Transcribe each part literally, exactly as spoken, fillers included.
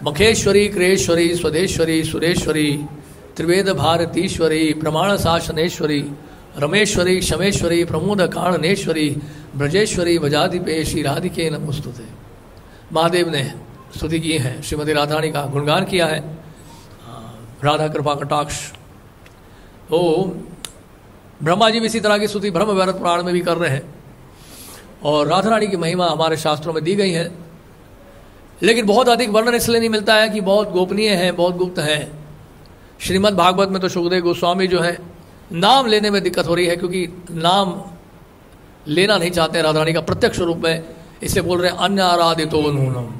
मखेश्वरी, क्रेश्वरी, स्वदेश्वरी, सुरेश्वरी, त्रिवेद भारतीश्वरी, प्रमाण शासनेश्वरी, रमेश्वरी, क्षमेश्वरी, प्रमोद कारणेश्वरी, ब्रजेश्वरी, भजाधिपेशी, राधिके नमोस्तुते। महादेव ने स्तुति की है, श्रीमती राधारानी का गुणगान किया है, राधा कृपा कटाक्ष। तो ब्रह्मा जी भी इसी तरह की स्तुति ब्रह्म वैवर्त पुराण में भी कर रहे हैं, और राधा रानी की महिमा हमारे शास्त्रों में दी गई है, लेकिन बहुत अधिक वर्णन इसलिए नहीं मिलता है कि बहुत गोपनीय है, बहुत गुप्त है। श्रीमद् भागवत में तो सुखदेव गोस्वामी जो है नाम लेने में दिक्कत हो रही है, क्योंकि नाम लेना नहीं चाहते राधा रानी का प्रत्यक्ष रूप में, इसलिए बोल रहे हैं अन्य आराधितो नूनम।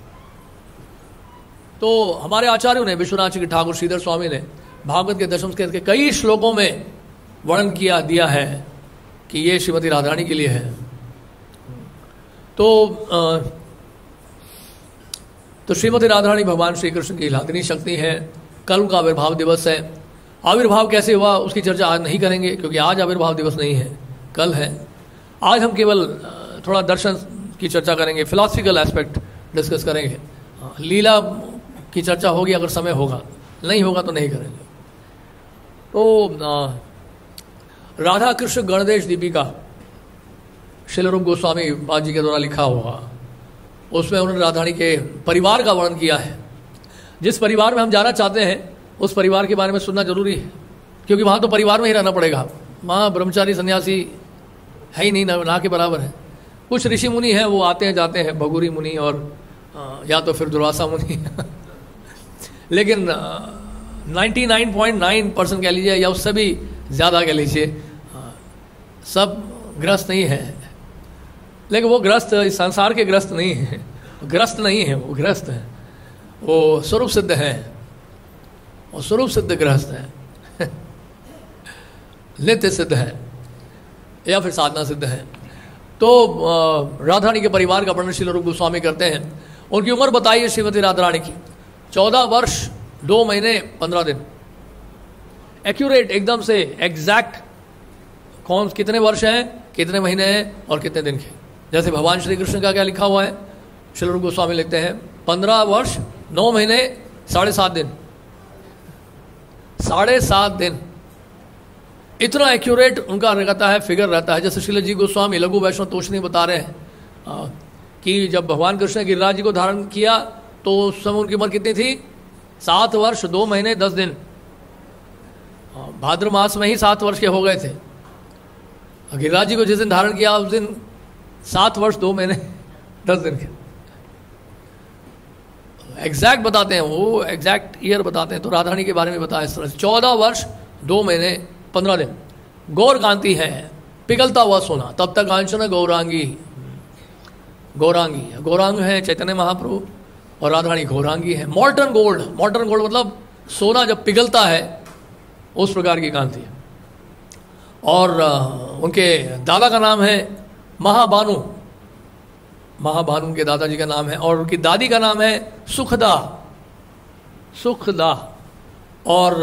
तो हमारे आचार्यों ने, विश्वनाथ जी ठाकुर श्रीधर स्वामी ने भागवत के दशम स्कंद के कई श्लोकों में वर्णन किया दिया है कि ये श्रीमती राधा रानी के लिए है। तो आ, तो श्रीमती राधा रानी भगवान श्री कृष्ण की लादिनी शक्ति है। कल का आविर्भाव दिवस है। आविर्भाव कैसे हुआ उसकी चर्चा आज नहीं करेंगे, क्योंकि आज आविर्भाव दिवस नहीं है, कल है। आज हम केवल थोड़ा दर्शन की चर्चा करेंगे, फिलॉसफिकल एस्पेक्ट डिस्कस करेंगे। लीला की चर्चा होगी अगर समय होगा, नहीं होगा तो नहीं करेंगे। तो राधा कृष्ण गणदेश दीपिका श्रील रूप गोस्वामी पाद जी के द्वारा लिखा हुआ, उसमें उन्होंने राधा रानी के परिवार का वर्णन किया है। जिस परिवार में हम जाना चाहते हैं उस परिवार के बारे में सुनना जरूरी है, क्योंकि वहाँ तो परिवार में ही रहना पड़ेगा। वहाँ ब्रह्मचारी सन्यासी है ही नहीं, ना के बराबर है। कुछ ऋषि मुनि हैं, वो आते हैं जाते हैं, भगुरी मुनि और या तो फिर दुर्वासा मुनि लेकिन निन्यानवे पॉइंट नौ परसेंट कह लीजिए या उससे भी ज़्यादा कह लीजिए, सब ग्रस्त नहीं है। लेकिन वो ग्रस्त इस संसार के ग्रस्त नहीं है, ग्रस्त नहीं है, वो ग्रस्त है, वो स्वरूप सिद्ध है, और स्वरूप सिद्ध ग्रस्त है नित्य सिद्ध है या फिर साधना सिद्ध है। तो राधा रानी के परिवार का वर्णन श्रील रूप गोस्वामी करते हैं। उनकी उम्र बताई है श्रीमती राधा रानी की चौदह वर्ष दो महीने पंद्रह दिन। एक्यूरेट, एकदम से एग्जैक्ट कौन कितने वर्ष हैं, कितने महीने हैं और कितने दिन के। जैसे भगवान श्री कृष्ण का क्या लिखा हुआ है, श्रील रूप गोस्वामी लिखते हैं पंद्रह वर्ष नौ महीने साढ़े सात दिन, साढ़े सात दिन। इतना एक्यूरेट उनका रहता है, फिगर रहता है। जैसे श्रील जी गोस्वामी लघु वैष्णव तोषणी बता रहे हैं आ, कि जब भगवान कृष्ण ने गिरिराज जी को धारण किया तो उस समय उनकी उम्र कितनी थी, सात वर्ष दो महीने दस दिन। भाद्र मास में ही सात वर्ष के हो गए थे। गिरिराज जी को जिस दिन धारण किया उस दिन सात वर्ष दो महीने दस दिन के। एग्जैक्ट बताते हैं, वो एग्जैक्ट ईयर बताते हैं। तो राधा रानी के बारे में बताया इस तरह से, चौदह वर्ष दो महीने पंद्रह दिन। गौर कांति है, पिघलता हुआ सोना, तब तक कांचन गौरांगी। गौरांगी गौरांग है चैतन्य महाप्रभु और राधा रानी गौरांगी है। मॉल्टन गोल्ड, मॉल्टन गोल्ड मतलब सोना जब पिघलता है उस प्रकार की कांति है। और उनके दादा का नाम है महाभानु, महाभानु के दादाजी का नाम है। और उनकी दादी का नाम है सुखदा, सुखदा। और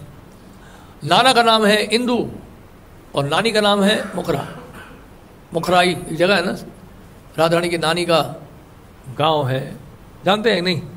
नाना का नाम है इंदु और नानी का नाम है मुखरा। मुखराई एक जगह है ना, राधा रानी की नानी का गांव है, जानते हैं नहीं?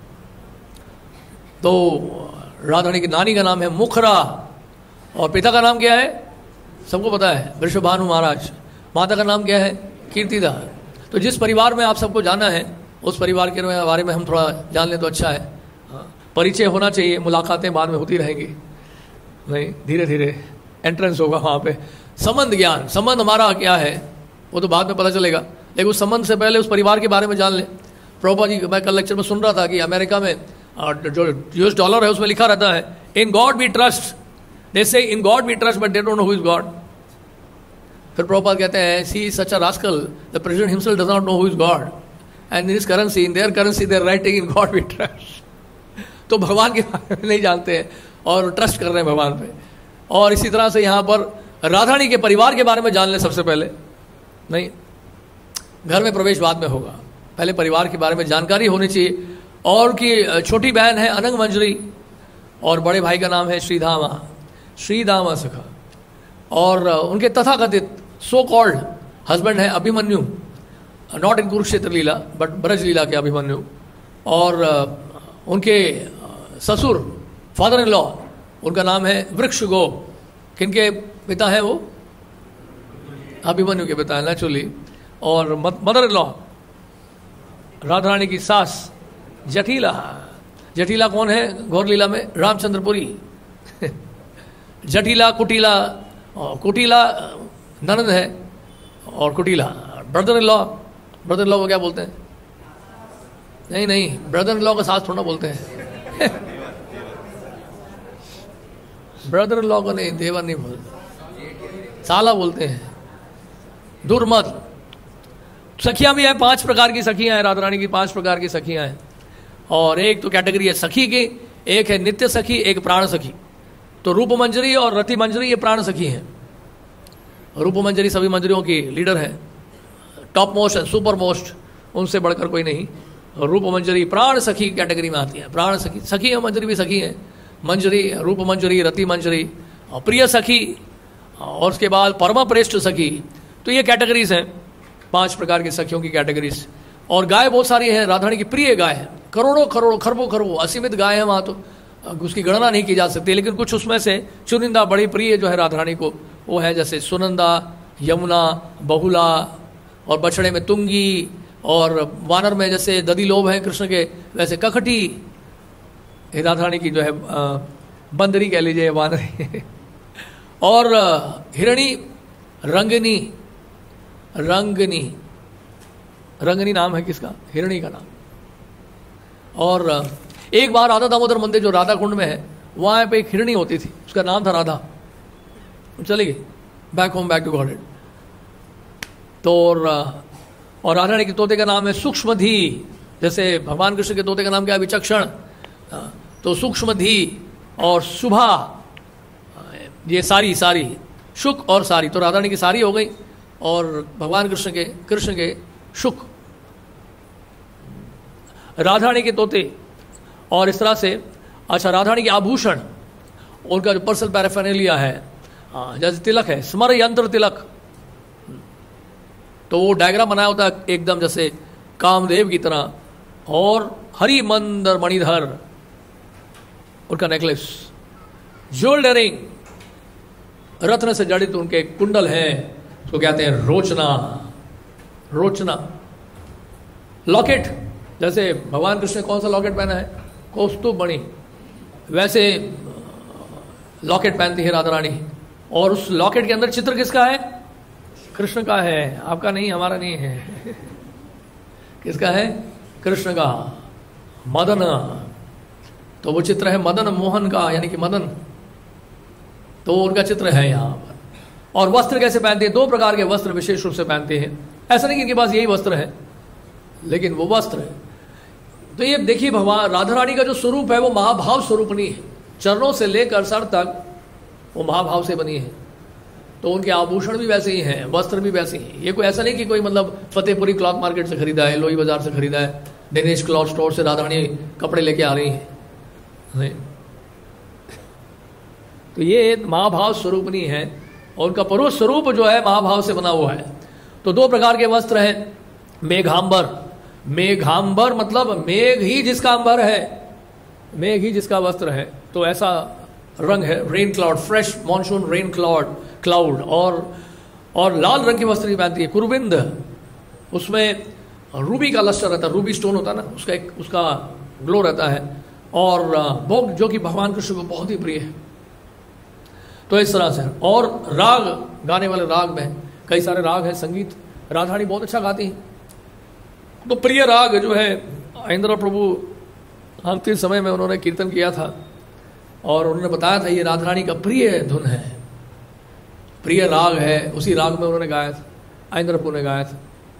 तो राधा रानी की नानी का नाम है मुखरा और पिता का नाम क्या है सबको पता है, वृषभानु महाराज। माता का नाम क्या है, कीर्तिदा। तो जिस परिवार में आप सबको जाना है उस परिवार के बारे में हम थोड़ा जान लें तो अच्छा है। परिचय होना चाहिए, मुलाकातें बाद में होती रहेंगी, नहीं धीरे धीरे एंट्रेंस होगा वहाँ पे। संबंध ज्ञान, संबंध हमारा क्या है वो तो बाद में पता चलेगा, लेकिन उस संबंध से पहले उस परिवार के बारे में जान लें। प्रभुपाद जी, मैं कल लेक्चर में सुन रहा था कि अमेरिका में जो यूएस डॉलर है उसमें लिखा रहता है in God we trust. They say in God we trust but they don't know who is God. फिर प्रभुपाद कहते हैं see is such a rascal, the president himself does not know who is God and in his currency, in their currency they are writing in God we trust. तो भगवान के बारे में नहीं जानते हैं और ट्रस्ट कर रहे हैं भगवान पे। और इसी तरह से यहाँ पर राधा रानी के परिवार के बारे में जान लें सबसे पहले। नहीं, घर में प्रवेश बाद में होगा, पहले परिवार के बारे में जानकारी होनी चाहिए। और उनकी छोटी बहन है अनंग मंजरी और बड़े भाई का नाम है श्रीधामा, श्रीधामा सखा। और उनके तथाकथित सो कॉल्ड हस्बैंड है अभिमन्यु, नॉट इन कुरुक्षेत्र लीला बट ब्रज लीला के अभिमन्यु। और उनके ससुर, फादर इन लॉ, उनका नाम है वृक्षगो। किनके पिता हैं वो? अभिमन्यु के पिता है नेचुरली। और mother in law Radha Rani की सास जटिला। जटिला कौन है गौर लीला में? रामचंद्रपुरी। जटिला, कुटिला, कुटिला ननद है और Kutila brother in law. Brother in law को क्या बोलते हैं? नहीं नहीं, ब्रदर इन लॉ का सास थोड़ा बोलते हैं। ब्रदर इन लॉ को नहीं, देवर नहीं बोलते, साला बोलते हैं। दुर्मत। सखियां भी है, पांच प्रकार की सखियां हैं राधा रानी की, पांच प्रकार की सखियां हैं। और एक तो कैटेगरी है सखी की, एक है नित्य सखी, एक प्राण सखी। तो रूप मंजरी और रति मंजरी ये प्राण सखी हैं। रूप मंजरी सभी मंजरियों की लीडर है, टॉप मोस्ट है, सुपर मोस्ट, उनसे बढ़कर कोई नहीं। रूप मंजरी प्राण सखी कैटेगरी में आती है। प्राण सखी, सखी है मंजरी भी सखी है। मंजरी, रूप मंजरी, रति मंजरी, और प्रिय सखी, और उसके बाद परम प्रेष्ठ सखी। तो ये कैटेगरीज हैं, पांच प्रकार की सखियों की कैटेगरीज। और गाय बहुत सारी है, राधा रानी की प्रिय गाय है, करोड़ों करोड़ों खरबों खरबों असीमित गाय है वहाँ, तो उसकी गणना नहीं की जा सकती। लेकिन कुछ उसमें से चुनिंदा बड़ी प्रिय जो है राधा रानी को वो है, जैसे सुनंदा, यमुना, बहुला, और बछड़े में तुंगी, और वानर में जैसे दधिलोभ है कृष्ण के, वैसे कखटी राधा रानी की जो है बंदरी कह लीजिए, वानरी। और हिरणी, रंगनी, रंगनी, रंगनी नाम है किसका? हिरणी का नाम। और एक बार राधा दामोदर मंदिर जो राधा कुंड में है, वहाँ पे एक हिरणी होती थी, उसका नाम था राधा। चली गई back home, back to God. तो और राधा रानी के तोते का नाम है सूक्ष्मधी। जैसे भगवान कृष्ण के तोते का नाम क्या है? विचक्षण। तो सूक्ष्मधी और शुभा, ये सारी सारी शुक और सारी, तो राधा रानी की सारी हो गई, और भगवान कृष्ण के कृष्ण के शुक, राधा रानी के तोते। और इस तरह से अच्छा, राधा रानी के आभूषण, उनका जो पर्सनल पैराफेर्नालिया है, जैसे तिलक है, स्मर यंत्र तिलक, तो वो डायग्राम बनाया होता है एकदम जैसे कामदेव की तरह। और हरि मंदर मणिधर, उनका नेकलेस, ज्वेलरिंग, रत्न से जड़ित उनके कुंडल हैं, उसको कहते हैं रोचना। रोचना लॉकेट, जैसे भगवान कृष्ण ने कौन सा लॉकेट पहना है? कौस्तुभ मणि, वैसे लॉकेट पहनती है राधा रानी। और उस लॉकेट के अंदर चित्र किसका है? कृष्ण का है, आपका नहीं, हमारा नहीं है। किसका है? कृष्ण का। मदन, तो वो चित्र है मदन मोहन का, यानी कि मदन, तो उनका चित्र है यहाँ पर। और वस्त्र कैसे पहनते हैं? दो प्रकार के वस्त्र विशेष रूप से पहनते हैं। ऐसा नहीं कि इनके पास यही वस्त्र है, लेकिन वो वस्त्र है। तो ये देखिए, भगवान राधा रानी का जो स्वरूप है वो महाभाव स्वरूपनी है। चरणों से लेकर सर तक वो महाभाव से बनी है। तो उनके आभूषण भी वैसे ही हैं, वस्त्र भी वैसे ही हैं। ये कोई ऐसा नहीं कि कोई मतलब फतेहपुरी क्लॉथ मार्केट से खरीदा है, लोही बाजार से खरीदा है, दिनेश क्लॉथ स्टोर से राधा रानी कपड़े लेके आ रही हैं, नहीं। तो ये महाभाव स्वरूपनी है, और उनका पुरुष स्वरूप जो है महाभाव से बना हुआ है। तो दो प्रकार के वस्त्र हैं। मेघांबर, मेघांबर मतलब मेघ ही जिसका अंबर है, मेघ ही जिसका वस्त्र है, तो ऐसा रंग है। Rain cloud, fresh monsoon rain cloud cloud और और लाल रंग की वस्त्र पहनती है। कुरुविंद, उसमें रूबी का लस्टर रहता है, रूबी स्टोन होता है ना, उसका एक उसका ग्लो रहता है। और भोग, जो कि भगवान कृष्ण को बहुत ही प्रिय है। तो इस तरह से। और राग, गाने वाले राग में कई सारे राग हैं। संगीत राधा रानी बहुत अच्छा गाती हैं। तो प्रिय राग जो है, इंद्र प्रभु अंतिम समय में उन्होंने कीर्तन किया था, और उन्होंने बताया था ये राधा रानी का प्रिय धुन है, प्रिय राग है। उसी राग में उन्होंने गाया था, इंद्र प्रभु ने गाया था।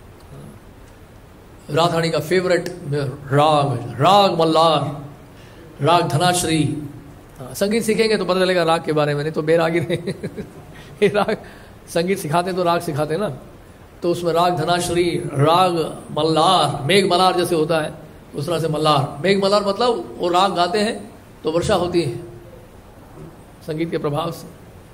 राधा रानी का फेवरेट राग, राग मल्लार, राग धनाश्री। संगीत सीखेंगे तो पता चलेगा राग के बारे में, नहीं तो बेरागी नहीं। ये राग संगीत सिखाते तो राग सिखाते ना, तो उसमें राग धनाश्री, राग मल्लार, मेघ मल्हार जैसे होता है उस तरह से मल्हार। मेघ मल्हार मतलब वो राग गाते हैं तो वर्षा होती है संगीत के प्रभाव से।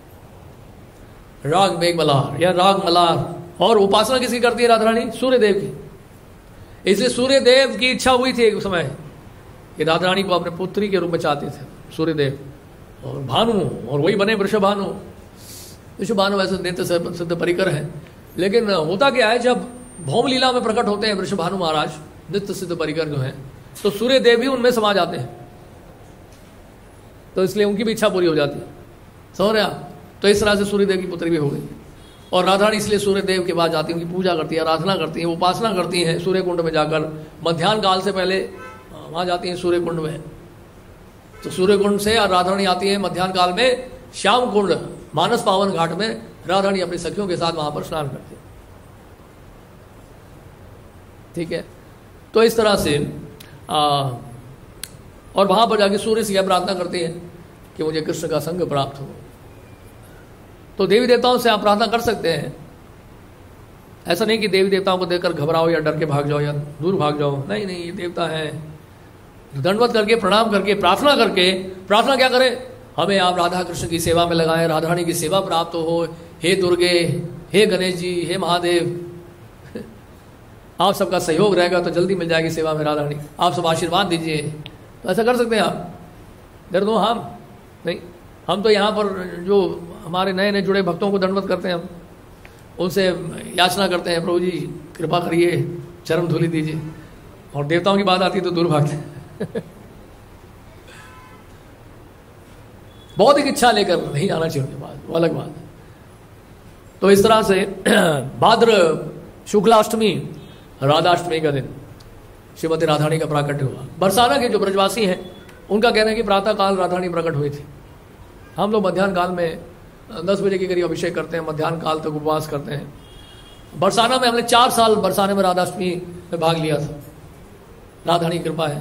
राग मेघ मल्हार या राग मल्हार। और उपासना किसकी करती है राधा रानी? सूर्य देव की। इसलिए सूर्य देव की इच्छा हुई थी एक समय, कि राधा रानी को अपने पुत्री के रूप में चाहते थे सूर्यदेव और भानु, और वही बने वृषभानु। वृषभानु वैसे नित्य सिद्ध परिकर है, लेकिन होता क्या है, जब भौम लीला में प्रकट होते हैं वृषभानु महाराज नित्य सिद्ध परिकर जो हैं, तो सूर्यदेव भी उनमें समा जाते हैं, तो इसलिए उनकी भी इच्छा पूरी हो जाती है। समझ रहे आप? तो इस तरह से सूर्यदेव की पुत्री भी हो गई, और राधा रानी इसलिए सूर्यदेव के पास जाती है, उनकी पूजा करती है, आराधना करती है, उपासना करती हैं सूर्य कुंड में जाकर। मध्याह्न काल से पहले वहाँ जाती हैं सूर्य कुंड में, तो सूर्य कुंड से राधा रानी आती है मध्याह्न काल में श्याम कुंड मानस पावन घाट में। राधा रानी अपनी सखियों के साथ वहाँ पर स्नान करती है। ठीक है, तो इस तरह से आ, और वहाँ पर जाके सूर्य से यह प्रार्थना करती है कि मुझे कृष्ण का संग प्राप्त हो। तो देवी देवताओं से आप प्रार्थना कर सकते हैं, ऐसा नहीं कि देवी देवताओं को देखकर घबराओ या डर के भाग जाओ या दूर भाग जाओ। नहीं नहीं, ये देवता है, दंडवत करके प्रणाम करके प्रार्थना करके, प्रार्थना क्या करें, हमें आप राधा कृष्ण की सेवा में लगाएं, राधा रानी की सेवा प्राप्त हो। हे दुर्गे, हे गणेश जी, हे महादेव, आप सबका सहयोग रहेगा तो जल्दी मिल जाएगी सेवा में राधा रानी, आप सब आशीर्वाद दीजिए। तो ऐसा कर सकते हैं आप। डर दो हम नहीं, हम तो यहाँ पर जो हमारे नए नए जुड़े भक्तों को दंडवत करते हैं, हम उनसे याचना करते हैं, प्रभु जी कृपा करिए, चरण धूलि दीजिए। और देवताओं की बात आती है तो दूर भागते हैं। बहुत एक इच्छा लेकर नहीं जाना चाहिए उनके पास, वो अलग बात है। तो इस तरह से भाद्र शुक्लाष्टमी राधाष्टमी का दिन श्रीमती राधारानी का प्राकट्य हुआ। बरसाना के जो ब्रजवासी हैं उनका कहना है कि प्रातः काल राधारानी प्रकट हुई थी। हम लोग मध्याह्न काल में दस बजे के करीब अभिषेक करते हैं, मध्याह्न काल तक उपवास करते हैं। बरसाना में हमने चार साल बरसाने में राधाष्टमी में भाग लिया था। राधारानी कृपा है,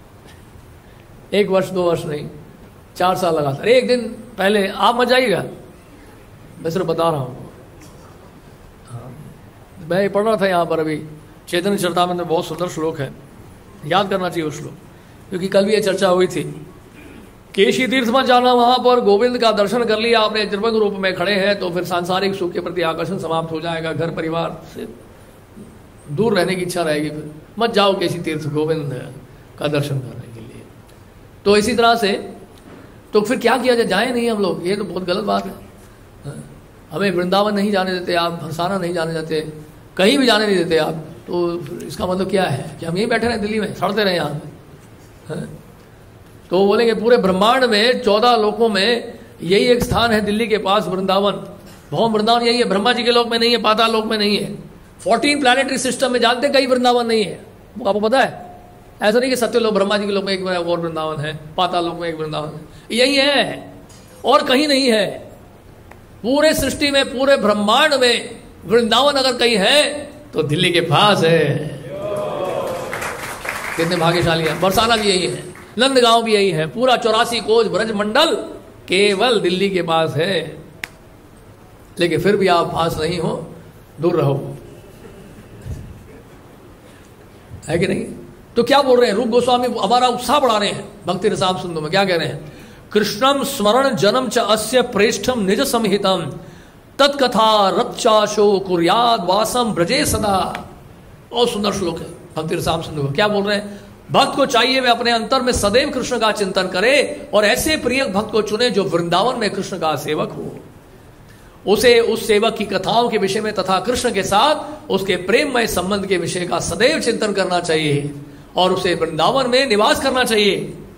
एक वर्ष दो वर्ष नहीं, चार साल लगातार। एक दिन पहले आप मत जाइएगा, मैं सिर्फ बता रहा हूँ। हाँ, मैं पढ़ रहा था यहाँ पर अभी चैतन्य चरितामृत में बहुत सुंदर श्लोक है, याद करना चाहिए उस श्लोक, क्योंकि कल भी ये चर्चा हुई थी। केशी तीर्थ मत जाना, वहां पर गोविंद का दर्शन कर लिया आपने, त्रिभंग रूप में खड़े हैं, तो फिर सांसारिक सुख के प्रति आकर्षण समाप्त हो जाएगा, घर परिवार से दूर रहने की इच्छा रहेगी। फिर मत जाओ केशी तीर्थ गोविंद का दर्शन करने के लिए। तो इसी तरह से तो फिर क्या किया जाए, जाए नहीं हम लोग, ये तो बहुत गलत बात है। हमें वृंदावन नहीं जाने देते आप, बरसाना नहीं जाने देते, कहीं भी जाने नहीं देते आप, तो इसका मतलब क्या है कि हम यहीं बैठे रहें दिल्ली में, सड़ते रहें यहाँ पे। तो बोलेंगे पूरे ब्रह्मांड में चौदह लोकों में यही एक स्थान है दिल्ली के पास, वृंदावन। भौम वृंदावन यही है, ब्रह्मा जी के लोक में नहीं है, पाताल लोक में नहीं है। फोर्टीन प्लैनेटरी सिस्टम में जानते कहीं वृंदावन नहीं है, वो आपको पता है। ऐसा नहीं कि सत्य लोक ब्रह्मा जी के लोक में एक और वृंदावन है, पाताल लोक में एक वृंदावन है, यही है और कहीं नहीं है। पूरे सृष्टि में, पूरे ब्रह्मांड में वृंदावन अगर कहीं है तो दिल्ली के पास है। कितने भाग्यशाली है। बरसाना भी यही है, नंदगांव भी यही है, पूरा चौरासी कोस ब्रज मंडल केवल दिल्ली के पास है। लेकिन फिर भी आप पास नहीं हो, दूर रहो, है कि नहीं। तो क्या बोल रहे हैं रूप गोस्वामी, हमारा उत्साह बढ़ा रहे हैं भक्ति रसाम सिंधु में। क्या कह रहे हैं, कृष्णम स्मरण जन्म च अस्य प्रेष्ठम निज संहितम तत्कथा रत्चाशो कुर्याद वासम ब्रजे सदा। और सुंदर श्लोक है भक्ति रसाम सिंधु का। क्या बोल रहे हैं, भक्त को चाहिए वे अपने अंतर में सदैव कृष्ण का चिंतन करे और ऐसे प्रिय भक्त को चुने जो वृंदावन में कृष्ण का सेवक हो। उसे उस सेवक की कथाओं के विषय में तथा कृष्ण के साथ उसके प्रेममय संबंध के विषय का सदैव चिंतन करना चाहिए और उसे वृंदावन में निवास करना चाहिए।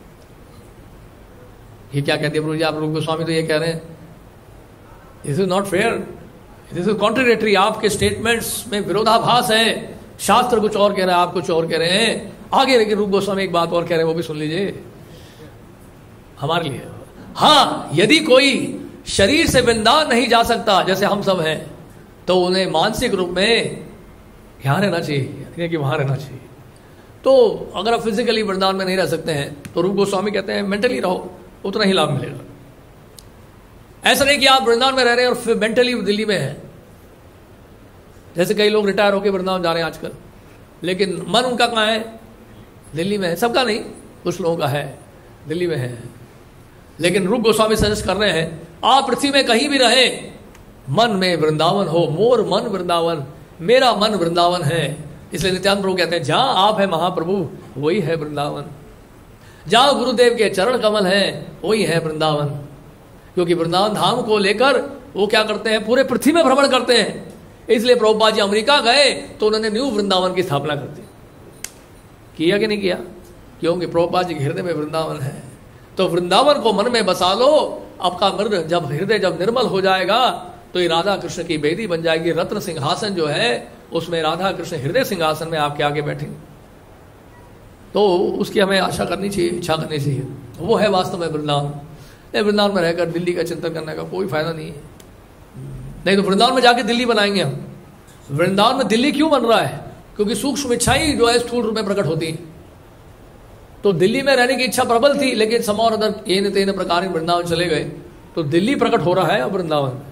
ये क्या कहते हैं प्रभु जी, आप रूप गोस्वामी तो ये कह रहे हैं, this is not fair, this is contradictory. आपके स्टेटमेंट्स में विरोधाभास है, शास्त्र कुछ और कह रहा है, आप कुछ और कह रहे हैं। आगे लेकिन रूप गोस्वामी एक बात और कह रहे हैं, वो भी सुन लीजिए हमारे लिए। हाँ, यदि कोई शरीर से वृंदावन नहीं जा सकता जैसे हम सब हैं, तो उन्हें मानसिक रूप में यहाँ रहना चाहिए कि वहां रहना चाहिए। तो अगर आप फिजिकली वृंदावन में नहीं रह सकते हैं तो रूप गोस्वामी कहते हैं मेंटली रहो, उतना ही लाभ मिलेगा। ऐसा नहीं कि आप वृंदावन में रह रहे हैं और फिर मेंटली दिल्ली में है। जैसे कई लोग रिटायर होकर वृंदावन जा रहे हैं आजकल, लेकिन मन उनका कहाँ है, दिल्ली में है। सबका नहीं, कुछ लोगों का है, दिल्ली में है। लेकिन रूप गोस्वामी सजेस्ट कर रहे हैं आप पृथ्वी में कहीं भी रहे, मन में वृंदावन हो। मोर मन वृंदावन, मेरा मन वृंदावन है। इसलिए नित्यानंद प्रभु कहते हैं जहां आप है महाप्रभु वही है वृंदावन। जहां गुरुदेव के चरण कमल हैं वही है वृंदावन। क्योंकि वृंदावन धाम को लेकर वो क्या करते हैं, पूरे पृथ्वी में भ्रमण करते हैं। इसलिए प्रभुपाद जी अमेरिका गए तो उन्होंने न्यू वृंदावन की स्थापना कर दी। किया कि नहीं किया? क्योंकि प्रभुपाद जी के हृदय में वृंदावन है। तो वृंदावन को मन में बसा लो। आपका मृद जब हृदय जब निर्मल हो जाएगा तो ये राधा कृष्ण की बेदी बन जाएगी। रत्न सिंहासन जो है उसमें राधा कृष्ण हृदय सिंहासन में आपके आगे बैठेंगे। तो उसकी हमें आशा करनी चाहिए, इच्छा करनी चाहिए। वो है वास्तव में वृंदावन। वृंदावन में रहकर दिल्ली का चिंतन करने का कोई फायदा नहीं है। नहीं तो वृंदावन में जाके दिल्ली बनाएंगे हम। वृंदावन में दिल्ली क्यों बन रहा है? क्योंकि सूक्ष्म इच्छाएं जो है स्थूल रूप में प्रकट होती है। तो दिल्ली में रहने की इच्छा प्रबल थी, लेकिन सम और अदर येन तेन प्रकार वृंदावन चले गए तो दिल्ली प्रकट हो रहा है अब वृंदावन में,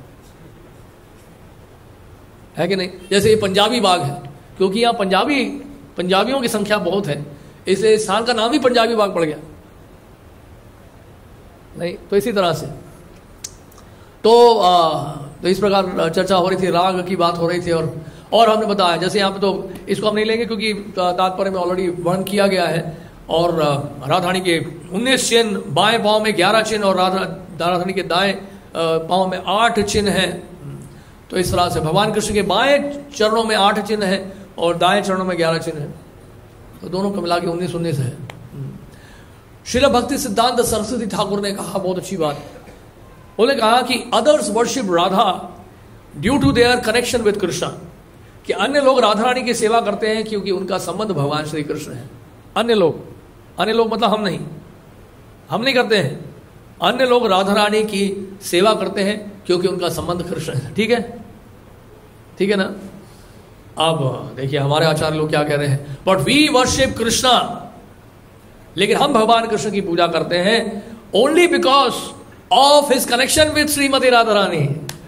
है कि नहीं? जैसे ये पंजाबी बाग है, क्योंकि यहाँ पंजाबी पंजाबियों की संख्या बहुत है, इसलिए इस स्थान का नाम ही पंजाबी बाग पड़ गया। नहीं तो इसी तरह से तो आ, तो इस प्रकार चर्चा हो रही थी, राग की बात हो रही थी। और और हमने बताया जैसे यहाँ पे तो इसको हम नहीं लेंगे क्योंकि तात्पर्य में ऑलरेडी वर्णन किया गया है। और राधारानी के उन्नीस चिन्ह, बाएं पाँव में ग्यारह चिन्ह और राधा राधारानी के दाएं पाँव में आठ चिन्ह हैं। तो इस तरह से भगवान कृष्ण के बाएं चरणों में आठ चिन्ह हैं और दाएं चरणों में ग्यारह चिन्ह हैं। तो दोनों को मिला के उन्नीस उन्नीस है। श्रील भक्ति सिद्धांत सरस्वती ठाकुर ने कहा बहुत अच्छी बात। उन्होंने कहा कि others worship Radha due to their connection with Krishna, कि अन्य लोग राधा रानी की सेवा करते हैं क्योंकि उनका संबंध भगवान श्री कृष्ण है। अन्य लोग, अन्य लोग मतलब हम नहीं, हम नहीं करते हैं। अन्य लोग राधा रानी की सेवा करते हैं क्योंकि उनका संबंध कृष्ण है। ठीक है, ठीक है ना? अब देखिए हमारे आचार्य लोग क्या कह रहे हैं, बट वी वर्शिप कृष्णा, लेकिन हम भगवान कृष्ण की पूजा करते हैं only because of his connection with Shrimati Radha Rani.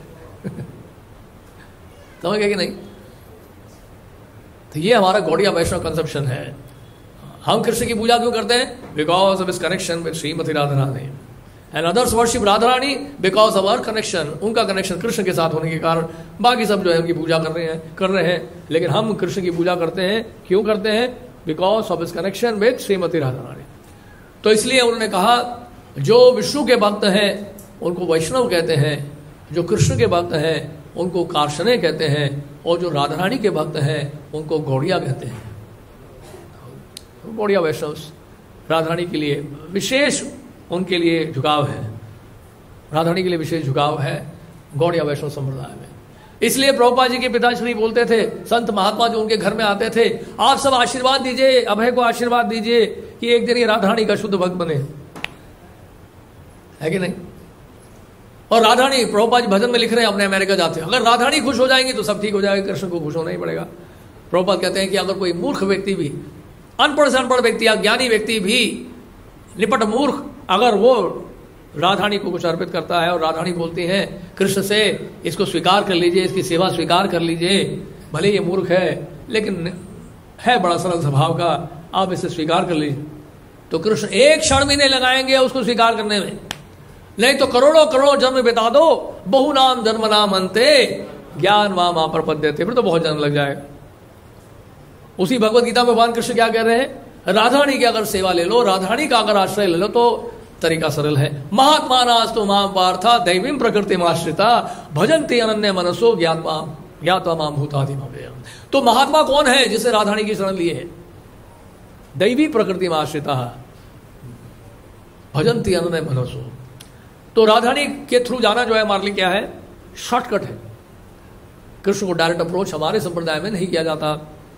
समझ गए कि नहीं? तो ये हमारा गौड़िया वैष्णव कंसेप्शन है। हम कृष्ण की पूजा क्यों करते हैं? Because of his connection with Shrimati Radha Rani. And others worship Radha Rani because of our connection, उनका कनेक्शन कृष्ण के साथ होने के कारण बाकी सब जो है उनकी पूजा कर रहे हैं कर रहे हैं लेकिन हम कृष्ण की पूजा करते हैं। क्यों करते हैं? Because of his connection with Shrimati Radha Rani. तो इसलिए उन्होंने कहा जो विष्णु के भक्त हैं उनको वैष्णव कहते हैं, जो कृष्ण के भक्त हैं उनको कार्शने कहते हैं, और जो राधा रानी के भक्त हैं उनको गौड़िया कहते हैं। गौड़िया वैष्णव राधा रानी के लिए विशेष उनके लिए झुकाव है, राधा रानी के लिए विशेष झुकाव है गौड़िया वैष्णव संप्रदाय में। इसलिए प्रभुपाद जी के पिताश्री बोलते थे, संत महात्मा जो उनके घर में आते थे, आप सब आशीर्वाद दीजिए, अभय को आशीर्वाद दीजिए कि एक दिन ये राधा रानी का शुद्ध भक्त बने, है कि नहीं? और राधा रानी, प्रभुपाद जी भजन में लिख रहे हैं, अपने अमेरिका जाते हैं, अगर राधा रानी खुश हो जाएंगी तो सब ठीक हो जाएगा, कृष्ण को खुश होना ही पड़ेगा। प्रभुपाद कहते हैं कि अगर कोई मूर्ख व्यक्ति भी, अनपढ़ से अनपढ़ व्यक्ति या ज्ञानी व्यक्ति भी, निपट मूर्ख, अगर वो राधारानी को कुछ अर्पित करता है और राधारानी बोलती है कृष्ण से इसको स्वीकार कर लीजिए, इसकी सेवा स्वीकार कर लीजिए, भले ये मूर्ख है लेकिन है बड़ा सरल स्वभाव का, आप इसे स्वीकार कर लीजिए, तो कृष्ण एक क्षण भी नहीं लगाएंगे उसको स्वीकार करने में। नहीं तो करोड़ों करोड़ों जन्म बिता दो, बहु नाम जन्म नाम अंते ज्ञान वाम आप पद्य थे, फिर तो बहुत जन्म लग जाएगा। उसी भगवत गीता में भगवान कृष्ण क्या कह रहे हैं? राधारानी की अगर सेवा ले लो, राधारानी का अगर आश्रय ले लो तो तरीका सरल है। महात्मा नास्तु मां पार्था दैवीं प्रकृति आश्रिता भजन्ति अनन्य मनसो ज्ञात्मा ज्ञात्वा मां भूतादि भवेयम्। तो महात्मा कौन है जिसे राधारानी की शरण लिए है? दैवी प्रकृति आश्रिता भजन्ति अनन्य मनसो। तो राधारानी के थ्रू जाना जो है हमारे लिए क्या है? शॉर्टकट है। कृष्ण को डायरेक्ट अप्रोच हमारे संप्रदाय में नहीं किया जाता।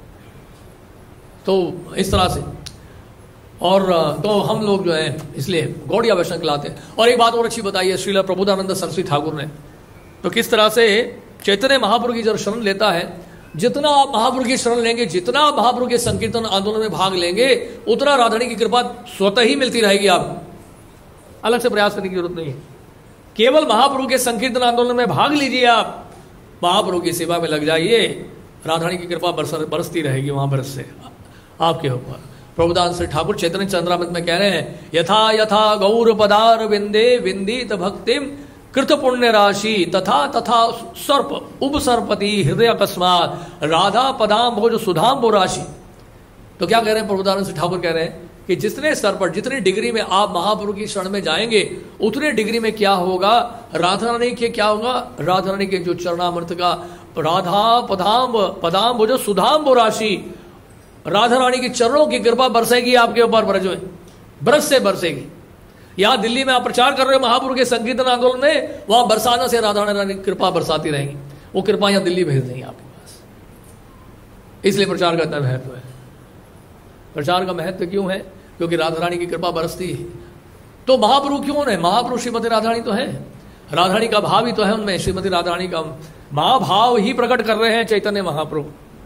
तो इस तरह से, और तो हम लोग जो है इसलिए गौड़िया वैष्णव कहलाते हैं। और एक बात और अच्छी बताई है श्रील प्रबोधानंद सरस्वती ठाकुर ने, तो किस तरह से चैतन्य महाप्रभु की जब शरण लेता है, जितना आप महाप्रभु की शरण लेंगे, जितना आप महाप्रभु के संकीर्तन आंदोलन में भाग लेंगे, उतना राधारानी की कृपा स्वतः ही मिलती रहेगी। आप अलग से प्रयास करने की जरूरत नहीं है। केवल महाप्रभु के संकीर्तन आंदोलन में भाग लीजिए, आप महाप्रभु की सेवा में लग जाइए, राधारानी की कृपा बरस बरसती रहेगी वहां बरस से आपके ऊपर। प्रभुदान श्री ठाकुर चैतन्य चंद्रामृत में कह रहे हैं, यथा यथा गौर पदार विंदे विंदित भक्तिम कृत पुण्य राशि तथा तथा सर्प उपसर्पति हृदय अकस्मात राधा पदाम भोज सुधाम राशि। तो क्या कह रहे हैं प्रभुदान श्री ठाकुर? कह रहे हैं कि जितने स्तर पर, जितनी डिग्री में आप महाप्रभु की शरण में जाएंगे, उतने डिग्री में क्या होगा, राधा रानी के क्या होगा, राधा रानी के जो चरणामृत का राधा पदाम पदाम वो जो सुधाम वो राशि, राधा रानी की चरणों की कृपा बरसेगी आपके ऊपर, ब्रज में बरस से बरसेगी। यहां दिल्ली में आप प्रचार कर रहे हो महाप्रभु के संकीर्तन आंदोलन में, वहां बरसाना से राधा रानी की कृपा बरसाती रहेंगी, वो कृपा यहां दिल्ली भेज देंगे आपके पास। इसलिए प्रचार का इतना महत्व है। प्रचार का महत्व क्यों है? क्योंकि राधा रानी की कृपा बरसती है। तो महाप्रभु क्यों है? महाप्रभु श्रीमती राधा रानी तो है, राधा रानी का भाव ही तो है उनमें, श्रीमती राधा रानी का महाभाव ही प्रकट कर रहे हैं चैतन्य महाप्रभु।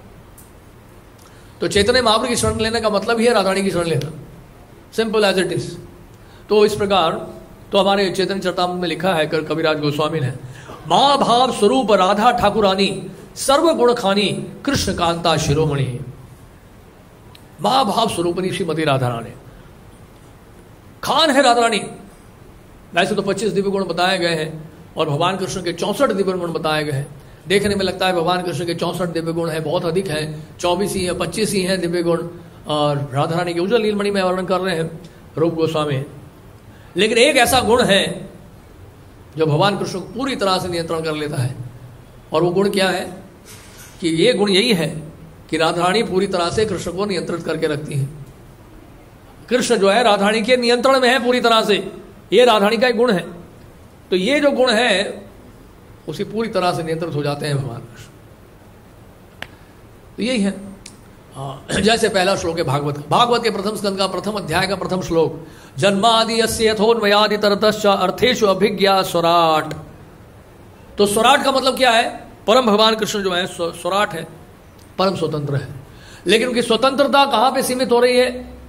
तो चैतन्य महाप्रभु की शरण लेने का मतलब ही है राधा रानी की शरण लेना, सिंपल एज इट इज। तो इस प्रकार तो हमारे चैतन्य चरितामृत में लिखा है कविराज गोस्वामी ने, महाभाव स्वरूप राधा ठाकुरानी सर्व गुण खानी कृष्ण कांता शिरोमणि। महाभाव स्वरूपनी श्रीमती राधा रानी खान है राधा रानी। वैसे तो पच्चीस दिव्य गुण बताए गए हैं और भगवान कृष्ण के चौसठ दिव्य गुण बताए गए हैं। देखने में लगता है भगवान कृष्ण के चौसठ दिव्य गुण है, बहुत अधिक है, चौबीस ही है, पच्चीस ही है दिव्य गुण, और राधा रानी के उज्जवल नीलमणि में वर्णन कर रहे हैं रूप गोस्वामी। लेकिन एक ऐसा गुण है जो भगवान कृष्ण को पूरी तरह से नियंत्रण कर लेता है, और वो गुण क्या है कि ये गुण यही है कि राधा रानी पूरी तरह से कृष्ण को नियंत्रित करके रखती है। कृष्ण जो है राधा रानी के नियंत्रण में है पूरी तरह से, ये राधा रानी का एक गुण है। तो ये जो गुण है उसी पूरी तरह से नियंत्रित हो जाते हैं भगवान कृष्ण। तो यही है। हाँ, जैसे पहला श्लोक है भागवत का, भागवत के प्रथम स्कंद का प्रथम अध्याय का प्रथम श्लोक, जन्मादि यस्य यथोन्मयादि तरतश्च अर्थेषु अभिज्ञा स्वराट। तो स्वराट का मतलब क्या है? परम भगवान कृष्ण जो है स्वराट है, परम स्वतंत्र है। लेकिन उनकी स्वतंत्रता कहां पे सीमित हो रही है?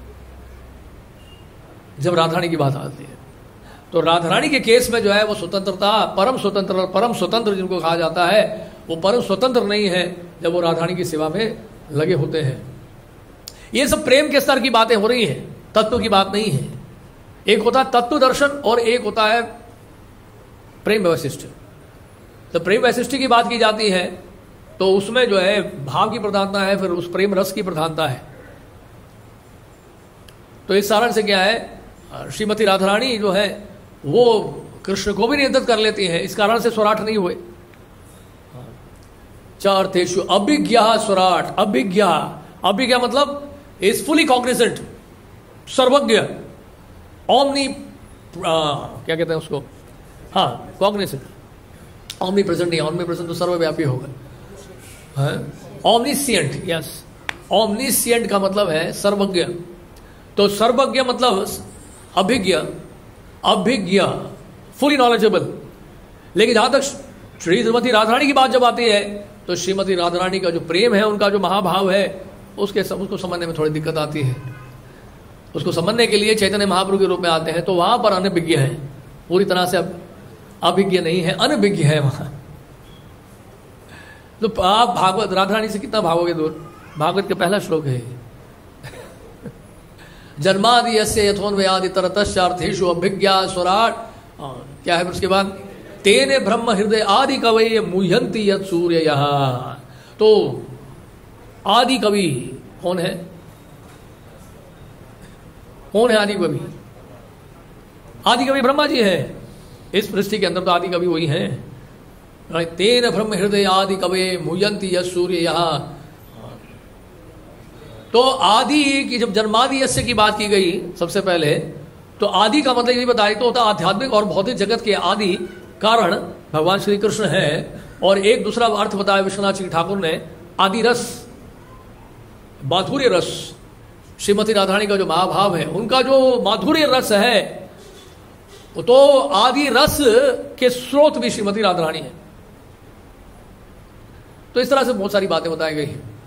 जब राधा रानी की बात आती है। तो राधा रानी के केस में जो है वो स्वतंत्रता, परम स्वतंत्र, और परम स्वतंत्र जिनको कहा जाता है वो परम स्वतंत्र नहीं है जब वो राधा रानी की सेवा में लगे होते हैं। ये सब प्रेम के स्तर की बातें हो रही हैं, तत्व की बात नहीं है। एक होता है तत्व दर्शन और एक होता है प्रेम वैशिष्ट। तो प्रेम वैशिष्ट की बात की जाती है तो उसमें जो है भाव की प्रधानता है, फिर उस प्रेम रस की प्रधानता है। तो इस कारण से क्या है, श्रीमती राधा रानी जो है वो कृष्ण को भी नियंत्रित कर लेती है, इस कारण से स्वराट नहीं हुए। चार्थेषु अभिज्ञा स्वराट। अभिज्ञा, अभिज्ञा मतलब इज फुली कॉग्निजेंट, सर्वज्ञ, ओमनी, क्या कहते हैं उसको, हाँ कॉग्निजेंट, ओमनी प्रेजेंट नहीं, ओमनी प्रेजेंट तो सर्वव्यापी होगा, ओमनीसिएंट, यस, ओमनीसिएंट का मतलब है सर्वज्ञ। तो सर्वज्ञ मतलब अभिज्ञ, अभिज्ञ, फुली नॉलेजेबल। लेकिन जहां तक श्री श्रीमती राधा रानी की बात जब आती है तो श्रीमती राधा रानी का जो प्रेम है, उनका जो महाभाव है, उसके सब उसको समझने में थोड़ी दिक्कत आती है। उसको समझने के लिए चैतन्य महाप्रभु के रूप में आते हैं, तो वहां पर अनभिज्ञ है, पूरी तरह से अब अभिज्ञ नहीं है, अनभिज्ञ है वहां। तो आप भागवत राधा रानी से कितना भागोगे दूर? भागवत का पहला श्लोक है, जन्मादि यस्य यथोन्मयादि तरतश्चार्थेषु अभिज्ञा स्वराट। क्या है उसके बाद? तेने ब्रह्म हृदय आदि कवये मुह्यंति यत् सूर्ययः। तो आदि कवि कौन है? कौन है आदि कवि? आदि कवि ब्रह्मा जी है। इस सृष्टि के अंदर तो आदि कवि वही है। तेन ब्रह्म हृदय आदि कवये मुह्यंति यत् सूर्ययः। तो आदि की जब जन्मादि यस्य की बात की गई सबसे पहले, तो आदि का मतलब ये बताया तो होता आध्यात्मिक और भौतिक जगत के आदि कारण भगवान श्री कृष्ण है। और एक दूसरा अर्थ बताया विश्वनाथ श्री ठाकुर ने, आदि रस, माधुर्य रस। श्रीमती राधा रानी का जो महाभाव है, उनका जो माधुर्य रस है, तो आदि रस के स्रोत भी श्रीमती राधा रानी है। तो इस तरह से बहुत सारी बातें बताई गई हैं।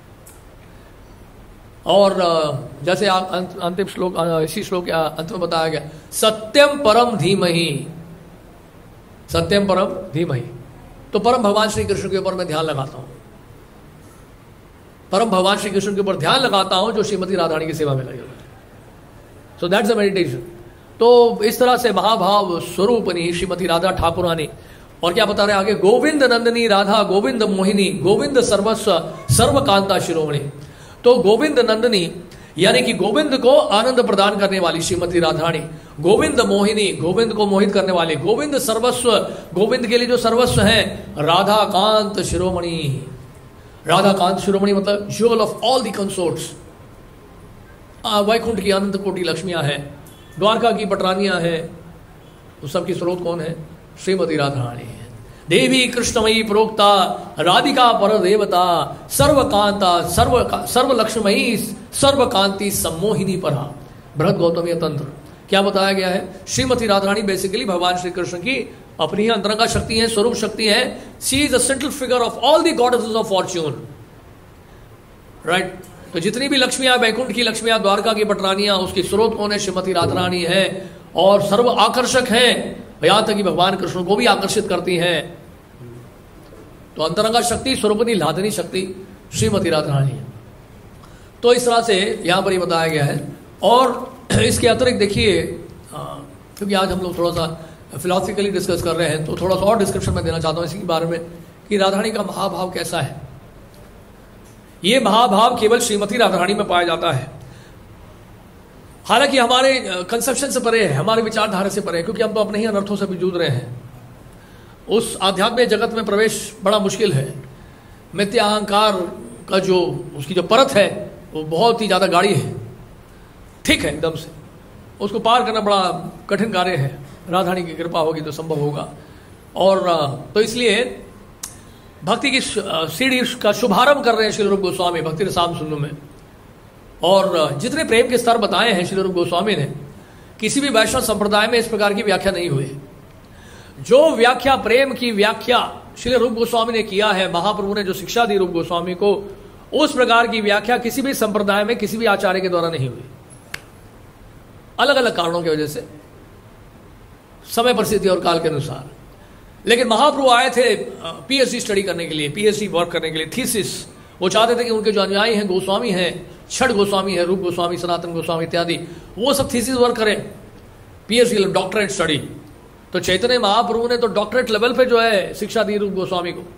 और जैसे अंतिम श्लोक, इसी श्लोक के अंत में बताया गया, सत्यम परम धीमहि, सत्यम परम धीमहि। तो परम भगवान श्री कृष्ण के ऊपर मैं ध्यान लगाता हूं, परम भगवान श्री कृष्ण के ऊपर ध्यान लगाता हूं जो श्रीमती राधा रानी की सेवा में लगे हुए हैं। So that's a meditation. तो इस तरह से महाभाव स्वरूपनी श्रीमती राधा ठाकुरानी। और क्या बता रहे आगे, गोविंद नंदिनी राधा गोविंद मोहिनी गोविंद सर्वस्व सर्वकांता शिरोमणि। तो गोविंद नंदिनी यानी कि गोविंद को आनंद प्रदान करने वाली श्रीमती राधारानी, गोविंद मोहिनी, गोविंद को मोहित करने वाले, गोविंद सर्वस्व, गोविंद के लिए जो सर्वस्व है, राधा कांत शिरोमणि। राधा कांत शिरोमणि मतलब jewel of all the consorts. Vaikuntha की अनंत कोटि लक्ष्मियां हैं, द्वारका की पटरानियां हैं, उस सबकी स्रोत कौन है? श्रीमती राधारानी है। देवी कृष्णमयी प्रोक्ता राधिका पर देवता सर्वकांता सर्व सर्वलक्ष्मयी सर्वकांति सम्मोहिनी परा। बृहद गौतमीय तंत्र क्या बताया गया है? श्रीमती राधारानी बेसिकली भगवान श्री कृष्ण की अपनी ही अंतरंगा शक्ति है, स्वरूप शक्ति है। She is the central figure of all the goddesses of fortune, right. तो जितनी भी लक्ष्मियां, वैकुंठ की लक्ष्मियां, द्वारका की पटरानियां, उसकी स्रोत कौन है? श्रीमती राधारानी है। और सर्व आकर्षक है, यहां तक कि भगवान कृष्ण को भी आकर्षित करती हैं। तो अंतरंगा शक्ति, स्वरूपनी लादनी शक्ति श्रीमती राधारानी है। तो इस तरह से यहां पर ये बताया गया है। और इसके अतिरिक्त देखिए, क्योंकि आज हम लोग थोड़ा सा फिलोसफिकली डिस्कस कर रहे हैं, तो थोड़ा सा और डिस्क्रिप्शन मैं देना चाहता हूं इसके बारे में कि राधारानी का महाभाव कैसा है। ये महाभाव केवल श्रीमती राधारानी में पाया जाता है। हालांकि हमारे कंसेप्शन से परे है, हमारे विचारधारा से परे है, क्योंकि हम तो अपने ही अनर्थों से भी जूझ रहे हैं। उस आध्यात्मिक जगत में प्रवेश बड़ा मुश्किल है। मिथ्या अहंकार का जो उसकी जो परत है वो बहुत ही ज़्यादा गाढ़ी है, ठीक है, एकदम से उसको पार करना बड़ा कठिन कार्य है। राधारानी की कृपा होगी तो संभव होगा। और तो इसलिए भक्ति की सीढ़ी का शुभारंभ कर रहे हैं श्री रूप गोस्वामी भक्ति रसाम सिंधु में। और जितने प्रेम के स्तर बताए हैं श्री रूप गोस्वामी ने, किसी भी वैष्णव संप्रदाय में इस प्रकार की व्याख्या नहीं हुई। जो व्याख्या, प्रेम की व्याख्या श्री रूप गोस्वामी ने किया है, महाप्रभु ने जो शिक्षा दी रूप गोस्वामी को, उस प्रकार की व्याख्या किसी भी संप्रदाय में किसी भी आचार्य के द्वारा नहीं हुई, अलग अलग कारणों की वजह से, समय परिस्थिति और काल के अनुसार। लेकिन महाप्रभु आए थे पीएचडी स्टडी करने के लिए, पीएचडी वर्क करने के लिए, थीसिस। वो चाहते थे कि उनके जो अनुयायी हैं, गोस्वामी हैं, छठ गोस्वामी है, रूप गोस्वामी, सनातन गोस्वामी इत्यादि, वो सब थीसिस वर्क करें, पीएचडी डॉक्टरेट स्टडी। तो चैतन्य महाप्रभु ने तो डॉक्टरेट लेवल पे जो है शिक्षा दी रूप गोस्वामी को।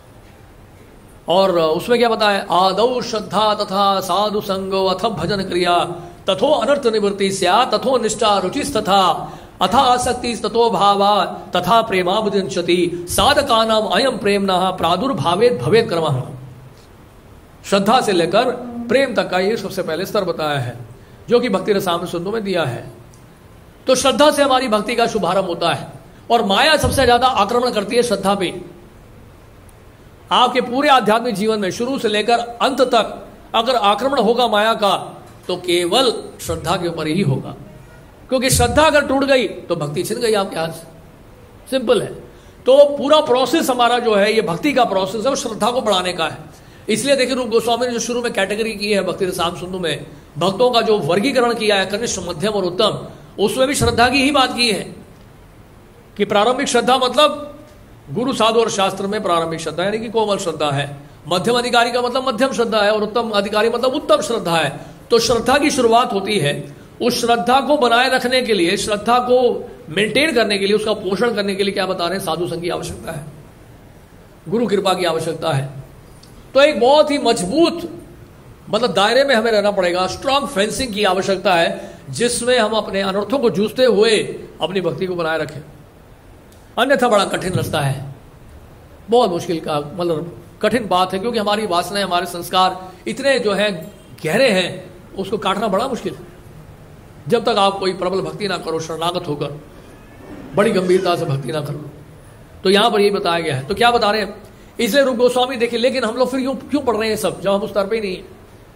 और उसमें क्या बताया? आदौ श्रद्धा तथा साधु संगो अथ भजन क्रिया तथो अनर्थ निवृत्ति स्या तथो निष्ठा रुचिस तथा अथा आसक्ति तथो भावा तथा प्रेमाबुदिंचति साधकानाम अयम प्रेमना प्रादुर्भावेत भवेत कर्मः। श्रद्धा से लेकर प्रेम तक का ये सबसे पहले स्तर बताया है, जो कि भक्ति रसामृत सिंधु में दिया है। तो श्रद्धा से हमारी भक्ति का शुभारंभ होता है। और माया सबसे ज्यादा आक्रमण करती है श्रद्धा पे। आपके पूरे आध्यात्मिक जीवन में शुरू से लेकर अंत तक अगर आक्रमण होगा माया का, तो केवल श्रद्धा के ऊपर ही होगा। क्योंकि श्रद्धा अगर टूट गई तो भक्ति छिन गई आपके हाथ से, सिंपल है। तो पूरा प्रोसेस हमारा जो है, ये भक्ति का प्रोसेस है, वो श्रद्धा को बढ़ाने का है। इसलिए देखिए रूप गोस्वामी ने जो शुरू में कैटेगरी की है भक्ति रसाम सिंधु में, भक्तों का जो वर्गीकरण किया है, कनिष्ठ, मध्यम और उत्तम, उसमें भी श्रद्धा की ही बात की है कि प्रारंभिक श्रद्धा मतलब गुरु साधु और शास्त्र में प्रारंभिक श्रद्धा यानी कि कोमल श्रद्धा है, मध्यम अधिकारी का मतलब मध्यम श्रद्धा है, और उत्तम अधिकारी मतलब उत्तम श्रद्धा है। तो श्रद्धा की शुरुआत होती है। उस श्रद्धा को बनाए रखने के लिए, श्रद्धा को मेंटेन करने के लिए, उसका पोषण करने के लिए क्या बता रहे हैं? साधु संग की आवश्यकता है, गुरु कृपा की आवश्यकता है। तो एक बहुत ही मजबूत मतलब दायरे में हमें रहना पड़ेगा, स्ट्रांग फेंसिंग की आवश्यकता है, जिसमें हम अपने अनर्थों को जूझते हुए अपनी भक्ति को बनाए रखें। अन्यथा बड़ा कठिन रास्ता है, बहुत मुश्किल का मतलब कठिन बात है, क्योंकि हमारी वासनाएं, हमारे संस्कार इतने जो है गहरे हैं, उसको काटना बड़ा मुश्किल है। जब तक आप कोई प्रबल भक्ति ना करो, शरणागत होकर बड़ी गंभीरता से भक्ति ना करो। तो यहां पर यही बताया गया है। तो क्या बता रहे हैं? इसलिए रूप गोस्वामी देखिए, लेकिन हम लोग फिर यूं क्यों पढ़ रहे हैं सब, जब हम उस स्तर पे ही नहीं है?